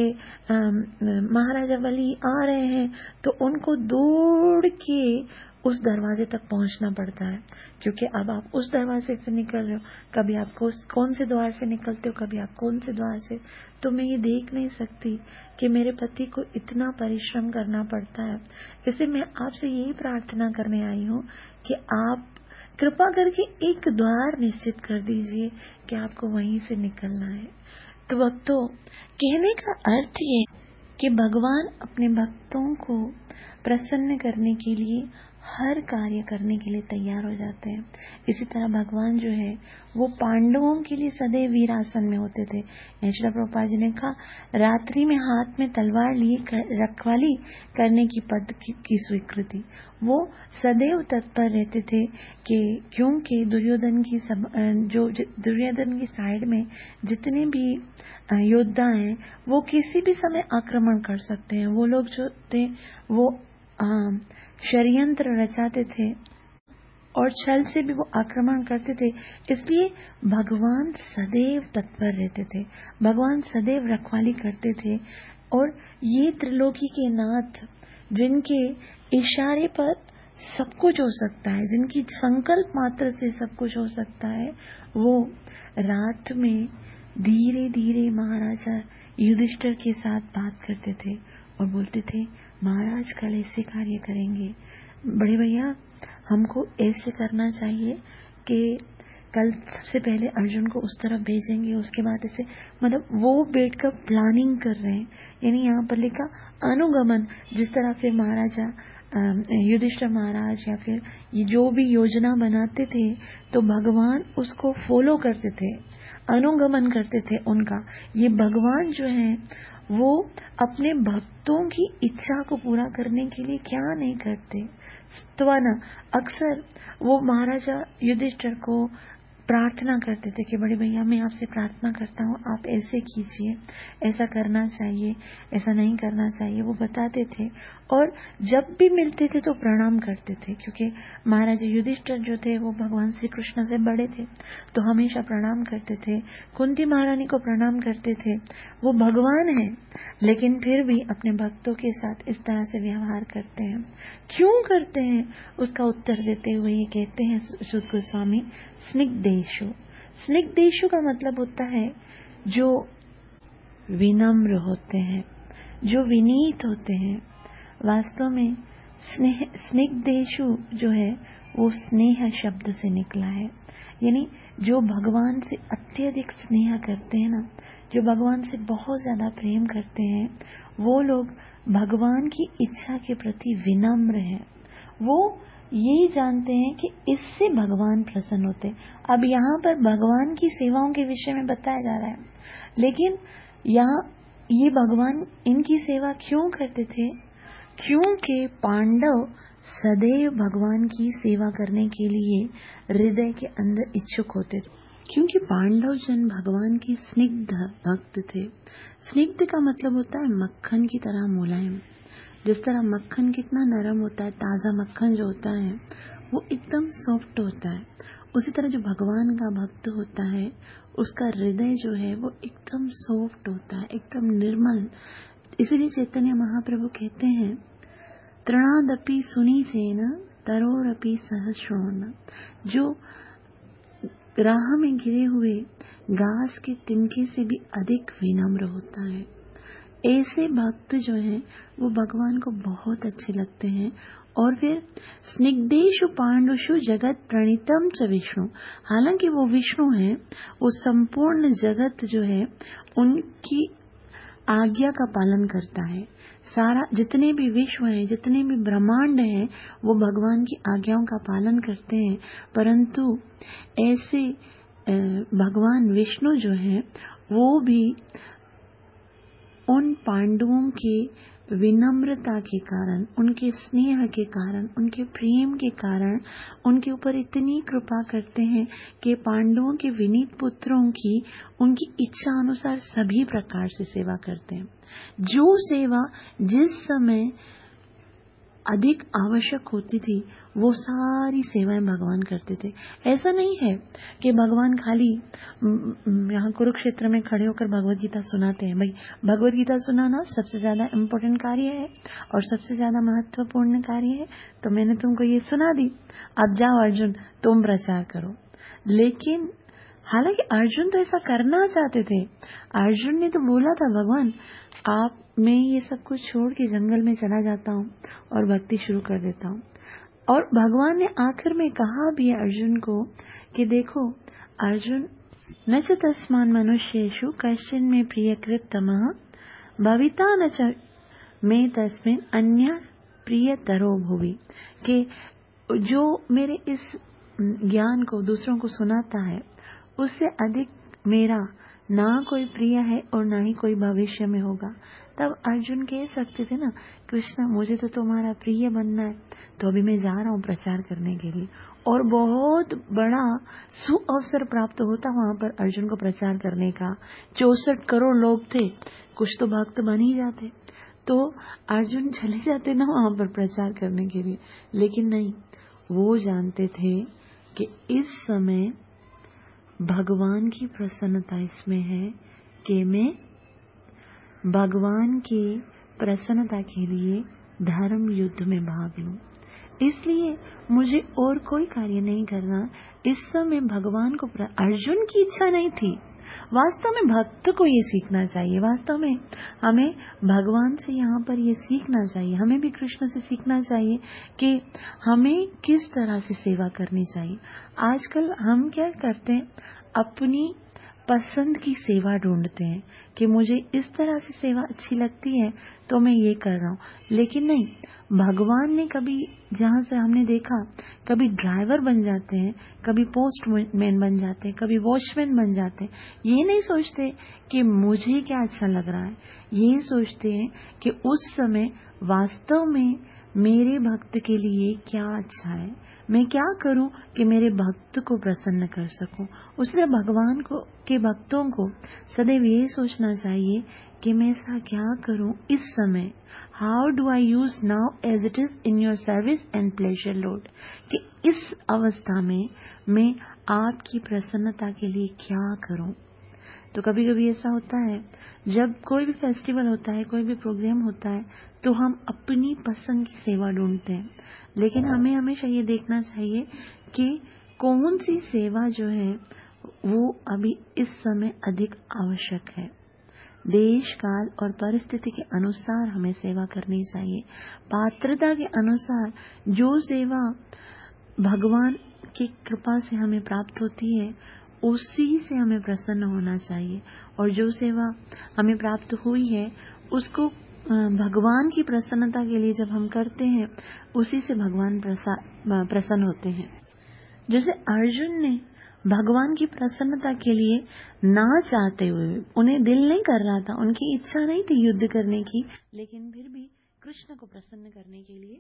महाराजा वली आ रहे हैं तो उनको दौड़ के उस दरवाजे तक पहुंचना पड़ता है, क्योंकि अब आप उस दरवाजे से निकल रहे हो। कभी आप कौन से द्वार से निकलते हो, कभी आप कौन से द्वार से, तो मैं ये देख नहीं सकती कि मेरे पति को इतना परिश्रम करना पड़ता है। इसलिए मैं आपसे यही प्रार्थना करने आई हूँ कि आप कृपा करके एक द्वार निश्चित कर दीजिए कि आपको वहीं से निकलना है। तो भक्तों, कहने का अर्थ ये कि भगवान अपने भक्तों को प्रसन्न करने के लिए हर कार्य करने के लिए तैयार हो जाते हैं। इसी तरह भगवान जो है वो पांडवों के लिए सदैव वीरासन में होते थे। श्रील प्रभुपाद जी ने कहा, रात्रि में हाथ में तलवार लिए रखवाली करने की पद की, की स्वीकृति, वो सदैव तत्पर रहते थे कि क्योंकि दुर्योधन की सब जो दुर्योधन की साइड में जितने भी योद्धा हैं वो किसी भी समय आक्रमण कर सकते हैं। वो लोग जो थे वो आ, षड्यंत्र रचाते थे और छल से भी वो आक्रमण करते थे। इसलिए भगवान सदैव तत्पर रहते थे, भगवान सदैव रखवाली करते थे। और ये त्रिलोकी के नाथ, जिनके इशारे पर सब कुछ हो सकता है, जिनकी संकल्प मात्र से सब कुछ हो सकता है, वो रात में धीरे धीरे महाराजा युधिष्ठिर के साथ बात करते थे और बोलते थे, महाराज कल ऐसे कार्य करेंगे, बड़े भैया हमको ऐसे करना चाहिए कि कल सबसे पहले अर्जुन को उस तरफ भेजेंगे, उसके बाद ऐसे, मतलब वो बैठकर प्लानिंग कर रहे हैं। यानी यहाँ पर लिखा अनुगमन, जिस तरह फिर महाराजा युधिष्ठिर महाराज या फिर ये जो भी योजना बनाते थे तो भगवान उसको फॉलो करते थे, अनुगमन करते थे उनका। ये भगवान जो है वो अपने भक्तों की इच्छा को पूरा करने के लिए क्या नहीं करते। स्तवना, अक्सर वो महाराजा युधिष्ठिर को प्रार्थना करते थे कि बड़े भैया मैं आपसे प्रार्थना करता हूँ, आप ऐसे कीजिए, ऐसा करना चाहिए, ऐसा नहीं करना चाहिए, वो बताते थे। और जब भी मिलते थे तो प्रणाम करते थे, क्योंकि महाराजा युधिष्ठिर जो थे वो भगवान श्री कृष्ण से बड़े थे तो हमेशा प्रणाम करते थे। कुंती महारानी को प्रणाम करते थे। वो भगवान है लेकिन फिर भी अपने भक्तों के साथ इस तरह से व्यवहार करते हैं। क्यों करते हैं उसका उत्तर देते हुए ये कहते हैं शुद्ध गोस्वामी, स्निग्धेषु। स्निग्धेषु का मतलब होता है जो विनम्र होते हैं, जो विनीत होते हैं। वास्तव में स्नेह स्निग्धेषु जो है वो स्नेह शब्द से निकला है, यानी जो भगवान से अत्यधिक स्नेह करते हैं ना, जो भगवान से बहुत ज्यादा प्रेम करते हैं, वो लोग भगवान की इच्छा के प्रति विनम्र हैं। वो यही जानते हैं कि इससे भगवान प्रसन्न होते हैं। अब यहाँ पर भगवान की सेवाओं के विषय में बताया जा रहा है, लेकिन यहाँ ये भगवान इनकी सेवा क्यों करते थे? क्योंकि पांडव सदैव भगवान की सेवा करने के लिए हृदय के अंदर इच्छुक होते थे, क्योंकि पांडव जन भगवान के स्निग्ध भक्त थे। स्निग्ध का मतलब होता है मक्खन की तरह मुलायम। जिस तरह मक्खन कितना नरम होता है, ताजा मक्खन जो होता है वो एकदम सॉफ्ट होता है, उसी तरह जो भगवान का भक्त होता है उसका हृदय जो है वो एकदम सॉफ्ट होता है, एकदम निर्मल। इसीलिए चैतन्य महाप्रभु कहते हैं, तृणादपि सुनी सेन तरोरपि सहस्रोण। जो राह में गिरे हुए घास के तिनके से भी अधिक विनम्र होता है। ऐसे भक्त जो हैं वो भगवान को बहुत अच्छे लगते हैं। और फिर स्निग्धेषु पांडुषु जगत प्रणीतम च विष्णु। हालांकि वो विष्णु हैं, वो संपूर्ण जगत जो है उनकी आज्ञा का पालन करता है। सारा जितने भी विश्व हैं, जितने भी ब्रह्मांड हैं, वो भगवान की आज्ञाओं का पालन करते हैं। परंतु ऐसे भगवान विष्णु जो हैं वो भी उन पांडवों के विनम्रता के कारण, उनके स्नेह के कारण, उनके प्रेम के कारण उनके ऊपर इतनी कृपा करते हैं कि पांडवों के विनीत पुत्रों की उनकी इच्छा अनुसार सभी प्रकार से सेवा करते हैं। जो सेवा जिस समय अधिक आवश्यक होती थी वो सारी सेवाएं भगवान करते थे। ऐसा नहीं है कि भगवान खाली यहाँ कुरुक्षेत्र में खड़े होकर भगवत गीता सुनाते हैं। भाई, भगवत गीता सुनाना सबसे ज्यादा इम्पोर्टेंट कार्य है और सबसे ज्यादा महत्वपूर्ण कार्य है, तो मैंने तुमको ये सुना दी, अब जाओ अर्जुन तुम प्रचार करो। लेकिन हालांकि अर्जुन तो ऐसा करना चाहते थे। अर्जुन ने तो बोला था, भगवान आप, मैं ये सब कुछ छोड़ के जंगल में चला जाता हूँ और भक्ति शुरू कर देता हूँ। और भगवान ने आखिर में कहा भी अर्जुन को कि देखो अर्जुन, न च तस्मान् मनुष्येषु कश्चिन् मे प्रियकृततमः भविता न च मे तस्मिन् अन्य प्रियतरो भुवि। कि जो मेरे इस ज्ञान को दूसरों को सुनाता है उससे अधिक मेरा ना कोई प्रिय है और ना ही कोई भविष्य में होगा। तब अर्जुन कह सकते थे ना, कृष्ण मुझे तो तुम्हारा प्रिय बनना है, तो अभी मैं जा रहा हूँ प्रचार करने के लिए। और बहुत बड़ा सुअवसर प्राप्त होता वहां पर अर्जुन को प्रचार करने का। चौसठ करोड़ लोग थे, कुछ तो भक्त बन ही जाते, तो अर्जुन चले जाते ना वहां पर प्रचार करने के लिए। लेकिन नहीं, वो जानते थे कि इस समय भगवान की प्रसन्नता इसमें है कि मैं भगवान की प्रसन्नता के लिए धर्म युद्ध में भाग लूं। इसलिए मुझे और कोई कार्य नहीं करना। इस समय भगवान को, अर्जुन की इच्छा नहीं थी। वास्तव में भक्त को ये सीखना चाहिए, वास्तव में हमें भगवान से यहाँ पर ये सीखना चाहिए, हमें भी कृष्ण से सीखना चाहिए कि हमें किस तरह से सेवा करनी चाहिए। आजकल हम क्या करते हैं, अपनी पसंद की सेवा ढूंढते हैं कि मुझे इस तरह से सेवा अच्छी लगती है तो मैं ये कर रहा हूँ। लेकिन नहीं, भगवान ने कभी, जहाँ से हमने देखा, कभी ड्राइवर बन जाते हैं, कभी पोस्टमैन बन जाते हैं, कभी वॉचमैन बन जाते हैं। ये नहीं सोचते कि मुझे क्या अच्छा लग रहा है, ये सोचते हैं कि उस समय वास्तव में मेरे भक्त के लिए क्या अच्छा है, मैं क्या करूं कि मेरे भक्त को प्रसन्न कर सकूं। उसलिए भगवान को के भक्तों को सदैव ये सोचना चाहिए कि मैं ऐसा क्या करूं इस समय, how do I use now as it is in your service and pleasure Lord, कि इस अवस्था में मैं आपकी प्रसन्नता के लिए क्या करूं। तो कभी कभी ऐसा होता है, जब कोई भी फेस्टिवल होता है, कोई भी प्रोग्राम होता है, तो हम अपनी पसंद की सेवा ढूंढते हैं। लेकिन हमें हमेशा ये देखना चाहिए कि कौन सी सेवा जो है वो अभी इस समय अधिक आवश्यक है। देश काल और परिस्थिति के अनुसार हमें सेवा करनी चाहिए। पात्रता के अनुसार जो सेवा भगवान की कृपा से हमें प्राप्त होती है उसी से हमें प्रसन्न होना चाहिए। और जो सेवा हमें प्राप्त हुई है उसको भगवान की प्रसन्नता के लिए जब हम करते हैं, उसी से भगवान प्रसन्न होते हैं। जैसे अर्जुन ने भगवान की प्रसन्नता के लिए ना चाहते हुए, उन्हें दिल नहीं कर रहा था, उनकी इच्छा नहीं थी युद्ध करने की, लेकिन फिर भी कृष्ण को प्रसन्न करने के लिए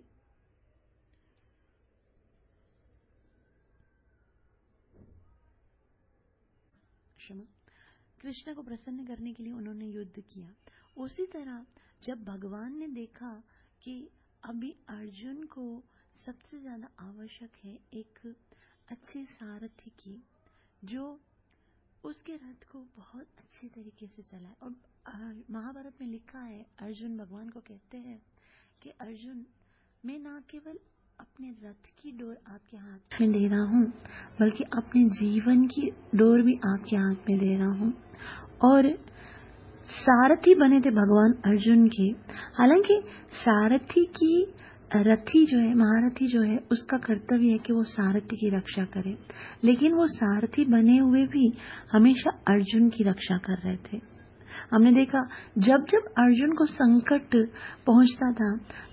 क्षमा कृष्ण को प्रसन्न करने के लिए उन्होंने युद्ध किया। उसी तरह जब भगवान ने देखा कि अभी अर्जुन को सबसे ज्यादा आवश्यक है एक अच्छे सारथी की, जो उसके रथ को बहुत अच्छे तरीके से चलाए। और महाभारत में लिखा है, अर्जुन भगवान को कहते हैं कि अर्जुन, मैं ना केवल अपने रथ की डोर आपके हाथ में दे रहा हूँ, बल्कि अपने जीवन की डोर भी आपके हाथ में दे रहा हूँ। और सारथी बने थे भगवान अर्जुन के। हालांकि सारथी की, रथी जो है, महारथी जो है, उसका कर्तव्य है कि वो सारथी की रक्षा करे, लेकिन वो सारथी बने हुए भी हमेशा अर्जुन की रक्षा कर रहे थे। हमने देखा जब जब अर्जुन को संकट पहुंचता था तो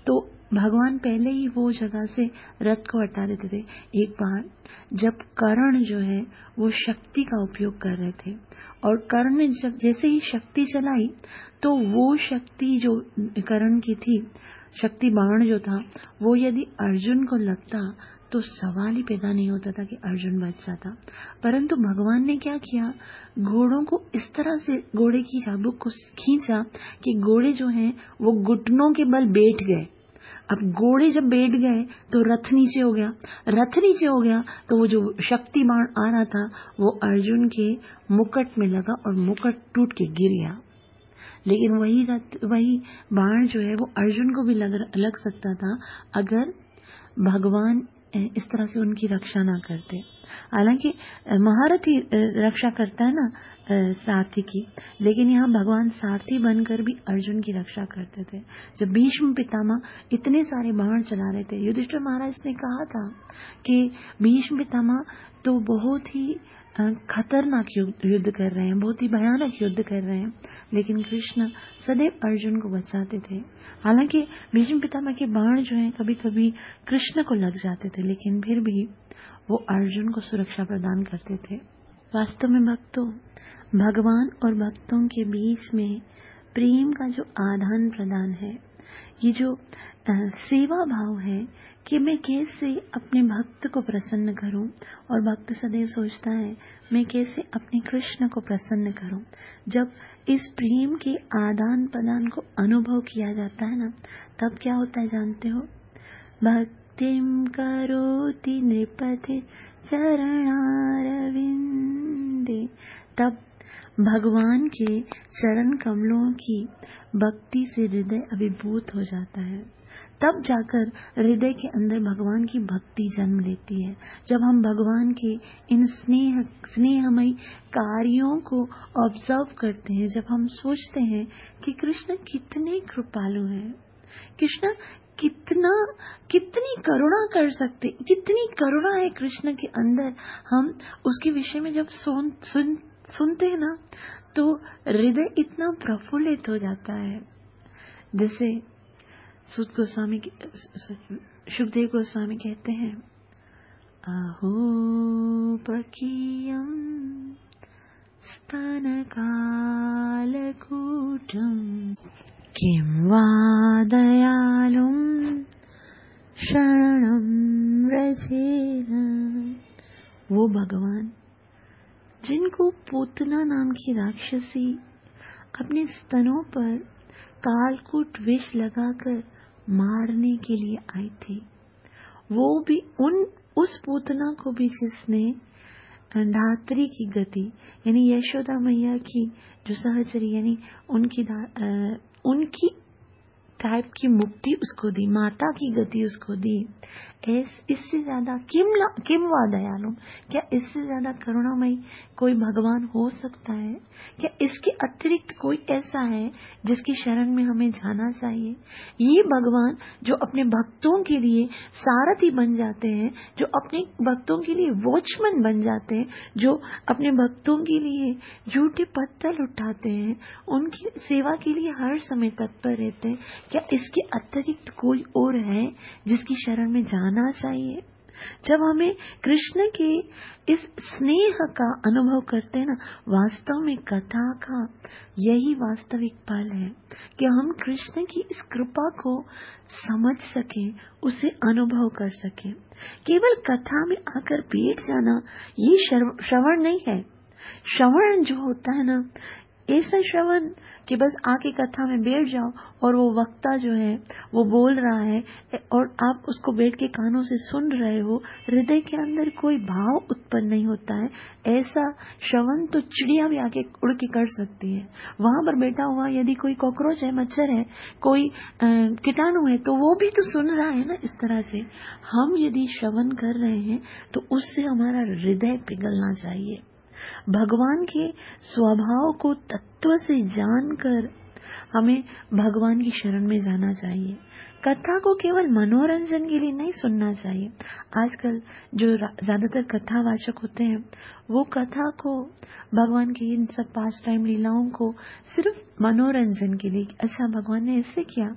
भगवान पहले ही वो जगह से रथ को हटा देते थे। एक बार जब कर्ण जो है वो शक्ति का उपयोग कर रहे थे और कर्ण ने जब जैसे ही शक्ति चलाई तो वो शक्ति जो कर्ण की थी, शक्ति बाण जो था, वो यदि अर्जुन को लगता तो सवाल ही पैदा नहीं होता था कि अर्जुन बच जाता। परंतु भगवान ने क्या किया, घोड़ों को इस तरह से घोड़े की चाबुक को खींचा कि घोड़े जो हैं वो घुटनों के बल बैठ गए। अब घोड़े जब बैठ गए तो रथ नीचे हो गया, रथ नीचे हो गया तो वो जो शक्ति बाण आ रहा था वो अर्जुन के मुकुट में लगा और मुकुट टूट के गिर गया। लेकिन वही रथ वही बाण जो है वो अर्जुन को भी लग, लग सकता था अगर भगवान इस तरह से उनकी रक्षा ना करते। हालांकि महारथी रक्षा करता है ना सारथी की, लेकिन यहाँ भगवान सारथी बनकर भी अर्जुन की रक्षा करते थे। जब भीष्म पितामह इतने सारे बाण चला रहे थे, युधिष्ठिर महाराज ने कहा था कि भीष्म पितामह तो बहुत ही खतरनाक युद्ध कर रहे हैं, बहुत ही भयानक युद्ध कर रहे हैं, लेकिन कृष्ण सदैव अर्जुन को बचाते थे। हालांकि भीष्म पितामह के बाण जो हैं कभी कभी कृष्ण को लग जाते थे, लेकिन फिर भी वो अर्जुन को सुरक्षा प्रदान करते थे। वास्तव में भक्तों, भगवान और भक्तों के बीच में प्रेम का जो आदान प्रदान है, ये जो सेवा भाव है कि मैं कैसे अपने भक्त को प्रसन्न करूं, और भक्त सदैव सोचता है मैं कैसे अपने कृष्ण को प्रसन्न करूं। जब इस प्रेम के आदान प्रदान को अनुभव किया जाता है ना, तब क्या होता है जानते हो, भक्तिम करोति नृपति चरणारविंदे, तब भगवान के चरण कमलों की भक्ति से हृदय अभिभूत हो जाता है। तब जाकर हृदय के अंदर भगवान की भक्ति जन्म लेती है। जब हम भगवान के इन स्नेह स्नेहमयी कार्यों को ऑब्जर्व करते हैं, जब हम सोचते हैं कि कृष्ण कितने कृपालु हैं, कृष्ण कितना कितनी करुणा कर सकते, कितनी करुणा है कृष्ण के अंदर, हम उसके विषय में जब सुन, सुन सुनते हैं ना तो हृदय इतना प्रफुल्लित हो जाता है। जैसे सुत गोस्वामी सुखदेव गोस्वामी कहते हैं, अहो पकीयम स्तन कालकूटम किं वा दयालुम शरणं व्रजेन। वो भगवान जिनको पूतना नाम की राक्षसी अपने स्तनों पर कालकूट विष लगाकर मारने के लिए आई थी, वो भी उन उस पूतना को भी जिसने धात्री की गति यानी यशोदा मैया की जो सहचरी यानी उनकी आ, उनकी टाइप की मुक्ति उसको दी, माता की गति उसको दी। इस इससे ज्यादा किम किम वा दयालु, क्या इससे ज्यादा करुणामयी कोई भगवान हो सकता है? क्या इसके अतिरिक्त कोई ऐसा है जिसकी शरण में हमें जाना चाहिए? ये भगवान जो अपने भक्तों के लिए सारथी बन जाते हैं, जो अपने भक्तों के लिए वॉचमैन बन जाते हैं, जो अपने भक्तों के लिए झूठे पत्थर उठाते हैं, उनकी सेवा के लिए हर समय तत्पर रहते हैं, क्या इसके अतिरिक्त कोई और है जिसकी शरण में जाना चाहिए? जब हमें कृष्ण के इस स्नेह का अनुभव करते हैं ना, वास्तव में कथा का यही वास्तविक पल है कि हम कृष्ण की इस कृपा को समझ सकें, उसे अनुभव कर सकें। केवल कथा में आकर बैठ जाना ये श्रवण नहीं है। श्रवण जो होता है ना, ऐसा श्रवण कि बस आके कथा में बैठ जाओ और वो वक्ता जो है वो बोल रहा है और आप उसको बैठ के कानों से सुन रहे हो, हृदय के अंदर कोई भाव उत्पन्न नहीं होता है। ऐसा श्रवण तो चिड़िया भी आके उड़ के कर सकती है। वहां पर बैठा हुआ यदि कोई कॉकरोच है, मच्छर है, कोई कीटाणु है, तो वो भी तो सुन रहा है ना। इस तरह से हम यदि श्रवण कर रहे हैं तो उससे हमारा हृदय पिघलना चाहिए। भगवान के स्वभाव को तत्व से जानकर हमें भगवान की शरण में जाना चाहिए। कथा को केवल मनोरंजन के लिए नहीं सुनना चाहिए। आजकल जो ज्यादातर कथावाचक होते हैं वो कथा को, भगवान की इन सब पास टाइम लीलाओं को सिर्फ मनोरंजन के लिए, अच्छा भगवान ने ऐसे किया,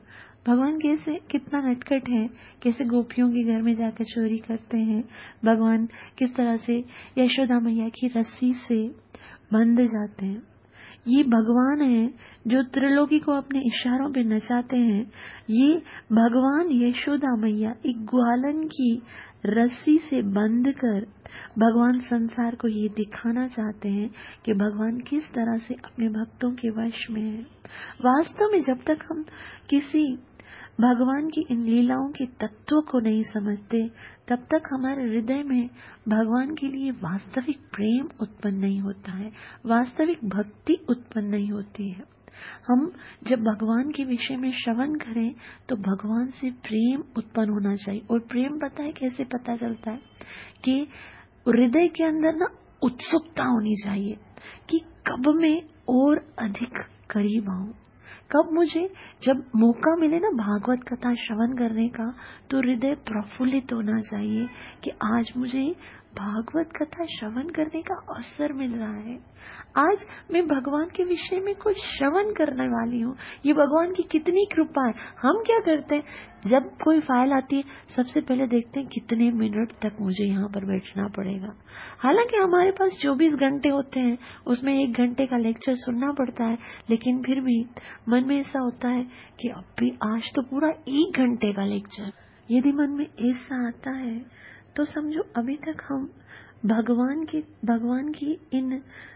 भगवान कैसे कितना नटखट है, कैसे गोपियों के घर में जाकर चोरी करते हैं, भगवान किस तरह से यशोदा मैया की रस्सी से बंध जाते हैं। ये भगवान है जो त्रिलोकी को अपने इशारों पे नचाते हैं। ये भगवान यशोदा मैया एक ग्वालन की रस्सी से बंध कर भगवान संसार को ये दिखाना चाहते हैं कि भगवान किस तरह से अपने भक्तों के वश में है। वास्तव में जब तक हम किसी भगवान की इन लीलाओं के तत्व को नहीं समझते, तब तक हमारे हृदय में भगवान के लिए वास्तविक प्रेम उत्पन्न नहीं होता है, वास्तविक भक्ति उत्पन्न नहीं होती है। हम जब भगवान के विषय में श्रवण करें तो भगवान से प्रेम उत्पन्न होना चाहिए। और प्रेम पता है कैसे पता चलता है कि हृदय के अंदर ना उत्सुकता होनी चाहिए कि कब मैं और अधिक करीब आऊं, कब मुझे जब मौका मिले ना भागवत कथा श्रवण करने का तो हृदय प्रफुल्लित होना चाहिए कि आज मुझे भागवत कथा श्रवण करने का अवसर मिल रहा है, आज मैं भगवान के विषय में कुछ श्रवण करने वाली हूँ। ये भगवान की कितनी कृपा है। हम क्या करते हैं, जब कोई फाइल आती है सबसे पहले देखते हैं कितने मिनट तक मुझे यहाँ पर बैठना पड़ेगा। हालांकि हमारे पास चौबीस घंटे होते हैं, उसमें एक घंटे का लेक्चर सुनना पड़ता है, लेकिन फिर भी मन में ऐसा होता है कि अब भी आज तो पूरा एक घंटे का लेक्चर। यदि मन में ऐसा आता है तो समझो अभी तक हम भगवान की भगवान की इन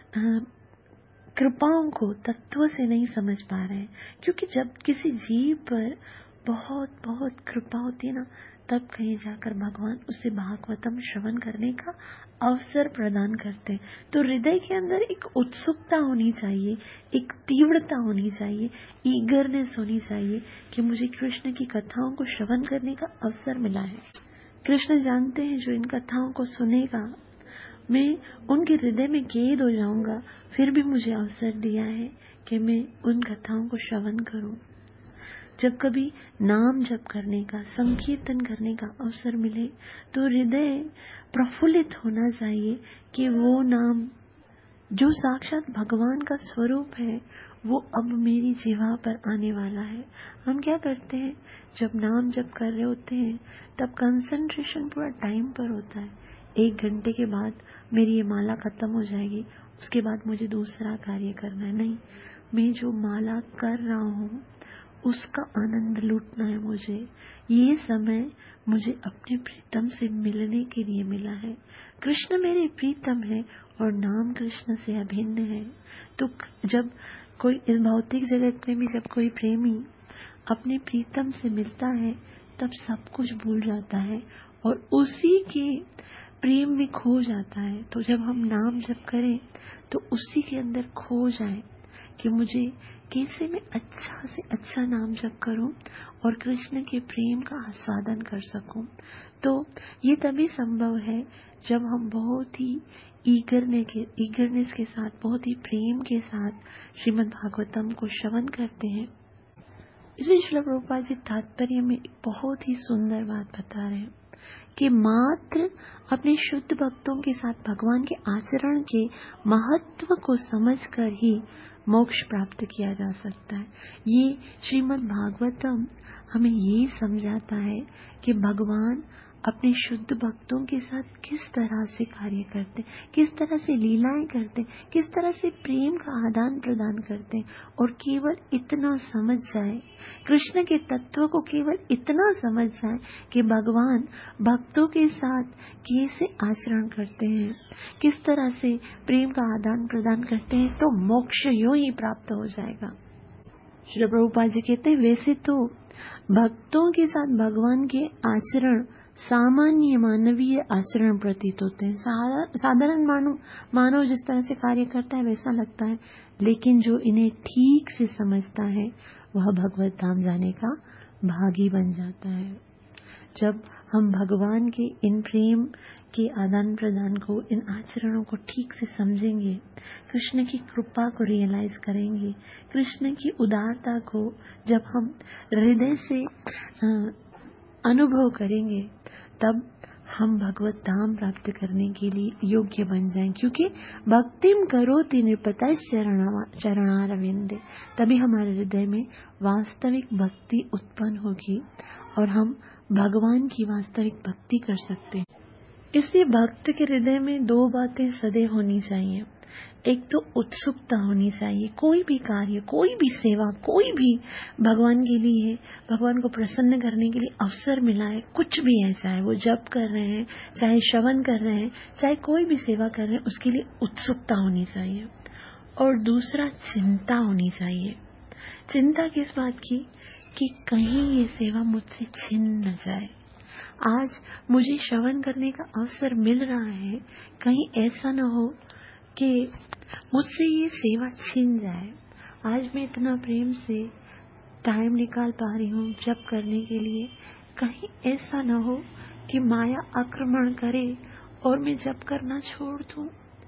कृपाओं को तत्व से नहीं समझ पा रहे हैं। क्योंकि जब किसी जीव पर बहुत बहुत कृपा होती है ना, तब कहीं जाकर भगवान उसे भागवतम श्रवण करने का अवसर प्रदान करते हैं। तो हृदय के अंदर एक उत्सुकता होनी चाहिए, एक तीव्रता होनी चाहिए, ईगरनेस होनी चाहिए कि मुझे कृष्ण की कथाओं को श्रवण करने का अवसर मिला है। कृष्ण जानते हैं जो इन कथाओं को सुनेगा मैं उनके हृदय में कैद हो जाऊंगा, फिर भी मुझे अवसर दिया है कि मैं उन कथाओं को श्रवण करूं। जब कभी नाम जप करने का, संकीर्तन करने का अवसर मिले तो हृदय प्रफुल्लित होना चाहिए कि वो नाम जो साक्षात भगवान का स्वरूप है वो अब मेरी जीवा पर आने वाला है। हम क्या करते हैं, जब नाम जप कर रहे होते हैं तब कंसंट्रेशन पूरा टाइम पर होता है। एक घंटे के बाद मेरी ये माला खत्म हो जाएगी, उसके बाद मुझे दूसरा कार्य करना है। नहीं, मैं जो माला कर रहा हूँ उसका आनंद लूटना है मुझे। ये समय मुझे अपने प्रीतम से मिलने के लिए मिला है। कृष्ण मेरे प्रीतम है और नाम कृष्ण से अभिन्न है। तो जब कोई इस भौतिक जगत में भी जब कोई प्रेमी अपने प्रीतम से मिलता है तब सब कुछ भूल जाता है और उसी के प्रेम में खो जाता है। तो जब हम नाम जप करें तो उसी के अंदर खो जाए कि मुझे कैसे मैं अच्छा से अच्छा नाम जप करूं और कृष्ण के प्रेम का आस्वादन कर सकूं। तो ये तभी संभव है जब हम बहुत ही ईगरने के ईगरनेस के साथ, बहुत ही प्रेम के साथ श्रीमद् भागवतम को श्रवण करते हैं। इसे श्रील प्रभुपाद जी तात्पर्य में बहुत ही सुंदर बात बता रहे हैं कि मात्र अपने शुद्ध भक्तों के साथ भगवान के आचरण के महत्व को समझकर ही मोक्ष प्राप्त किया जा सकता है। ये श्रीमद् भागवतम हमें ये समझाता है कि भगवान अपने शुद्ध भक्तों के साथ किस तरह से कार्य करते, किस तरह से लीलाएं करते, किस तरह से प्रेम का आदान प्रदान करते। और केवल इतना समझ जाए, कृष्ण के तत्व को केवल इतना समझ जाए कि भगवान भक्तों के साथ कैसे आचरण करते हैं, किस तरह से प्रेम का आदान प्रदान करते हैं, तो मोक्ष यूं ही प्राप्त हो जाएगा। श्री प्रभुपाद जी कहते हैं, वैसे तो भक्तों के साथ भगवान के आचरण सामान्य मानवीय आचरण प्रतीत होते हैं। साधारण मानव मानव जिस तरह से कार्य करता है वैसा लगता है, लेकिन जो इन्हें ठीक से समझता है वह भगवत धाम जाने का भागी बन जाता है। जब हम भगवान के इन प्रेम के आदान प्रदान को, इन आचरणों को ठीक से समझेंगे, कृष्ण की कृपा को रियलाइज करेंगे, कृष्ण की उदारता को जब हम हृदय से अनुभव करेंगे, तब हम भगवत धाम प्राप्त करने के लिए योग्य बन जाएं, क्योंकि भक्तिम करोति नृपतः चरणारविंदे, तभी हमारे हृदय में वास्तविक भक्ति उत्पन्न होगी और हम भगवान की वास्तविक भक्ति कर सकते हैं। इसलिए भक्त के हृदय में दो बातें सदैव होनी चाहिए। एक तो उत्सुकता होनी चाहिए, कोई भी कार्य, कोई भी सेवा, कोई भी भगवान के लिए, भगवान को प्रसन्न करने के लिए अवसर मिला है, कुछ भी है, चाहे वो जप कर रहे हैं, चाहे श्रवण कर रहे हैं, चाहे कोई भी सेवा कर रहे हैं, उसके लिए उत्सुकता होनी चाहिए। और दूसरा, चिंता होनी चाहिए। चिंता किस बात की? कि कहीं ये सेवा मुझसे छिन न जाए। आज मुझे श्रवण करने का अवसर मिल रहा है, कहीं ऐसा न हो कि मुझसे ये सेवा छिन जाए। आज मैं इतना प्रेम से टाइम निकाल पा रही हूँ जप करने के लिए, कहीं ऐसा न हो कि माया आक्रमण करे और मैं जप करना छोड़ दूं।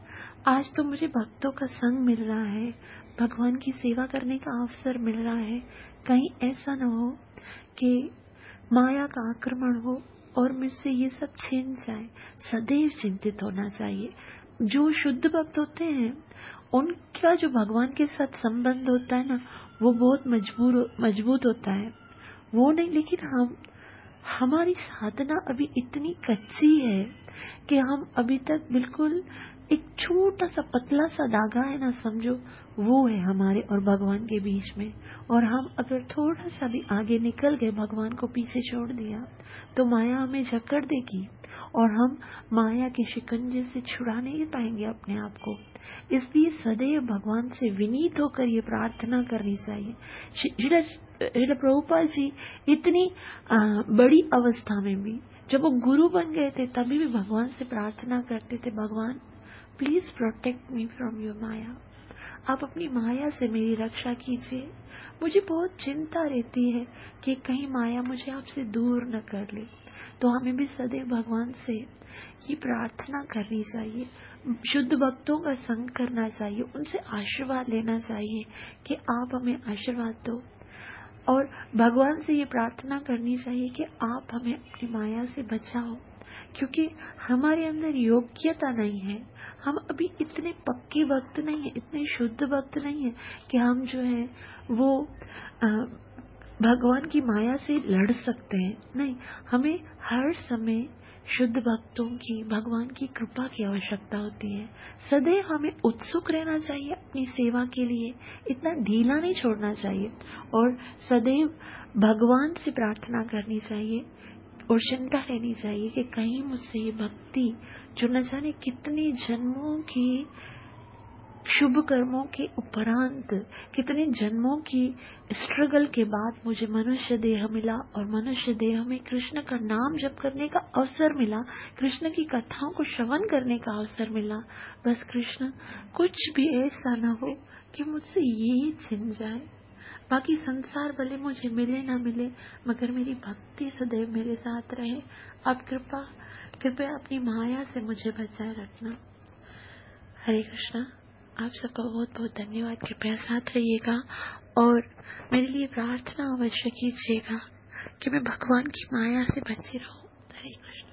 आज तो मुझे भक्तों का संग मिल रहा है, भगवान की सेवा करने का अवसर मिल रहा है, कहीं ऐसा न हो कि माया का आक्रमण हो और मुझसे ये सब छिन जाए। सदैव चिंतित होना चाहिए। जो शुद्ध भक्त होते हैं उनका जो भगवान के साथ संबंध होता है ना, वो बहुत मजबूर मजबूत होता है। वो नहीं, लेकिन हम हमारी साधना अभी इतनी कच्ची है कि हम अभी तक बिल्कुल एक छोटा सा पतला सा धागा है ना, समझो, वो है हमारे और भगवान के बीच में। और हम अगर थोड़ा सा भी आगे निकल गए, भगवान को पीछे छोड़ दिया, तो माया हमें जकड़ देगी और हम माया के शिकंजे से छुड़ा नहीं पाएंगे अपने आप को। इसलिए सदैव भगवान से विनीत होकर ये प्रार्थना करनी चाहिए। श्रील प्रभुपाद जी इतनी आ, बड़ी अवस्था में भी, जब वो गुरु बन गए थे, तभी भी भगवान से प्रार्थना करते थे, भगवान please protect me from your maya. आप अपनी माया से मेरी रक्षा कीजिए। मुझे बहुत चिंता रहती है कि कहीं माया मुझे आपसे दूर न कर ले। तो हमें भी सदैव भगवान से ये प्रार्थना करनी चाहिए, शुद्ध भक्तों का संग करना चाहिए, उनसे आशीर्वाद लेना चाहिए कि आप हमें आशीर्वाद दो। और भगवान से ये प्रार्थना करनी चाहिए कि आप हमें अपनी माया से बचाओ, क्योंकि हमारे अंदर योग्यता नहीं है। हम अभी इतने पक्के भक्त नहीं है, इतने शुद्ध भक्त नहीं है कि हम जो है वो आ, भगवान की माया से लड़ सकते हैं। नहीं, हमें हर समय शुद्ध भक्तों की, भगवान की कृपा की आवश्यकता होती है। सदैव हमें उत्सुक रहना चाहिए अपनी सेवा के लिए, इतना ढीला नहीं छोड़ना चाहिए और सदैव भगवान से प्रार्थना करनी चाहिए और चिंता रहनी चाहिए कि कहीं मुझसे ये भक्ति, जो न जाने कितने जन्मों की शुभ कर्मों के उपरांत, कितने जन्मों की स्ट्रगल के बाद मुझे मनुष्य देह मिला और मनुष्य देह में कृष्ण का नाम जप करने का अवसर मिला, कृष्ण की कथाओं को श्रवण करने का अवसर मिला। बस कृष्ण, कुछ भी ऐसा न हो कि मुझसे ये छिन जाए। बाकी संसार भले मुझे मिले ना मिले, मगर मेरी भक्ति सदैव मेरे साथ रहे। आप कृपा कृपया अपनी माया से मुझे बचाए रखना। हरे कृष्णा। आप सबका बहुत बहुत धन्यवाद। कृपया साथ रहिएगा और मेरे लिए प्रार्थना अवश्य कीजिएगा कि मैं भगवान की माया से बची रहूं। हरे कृष्ण।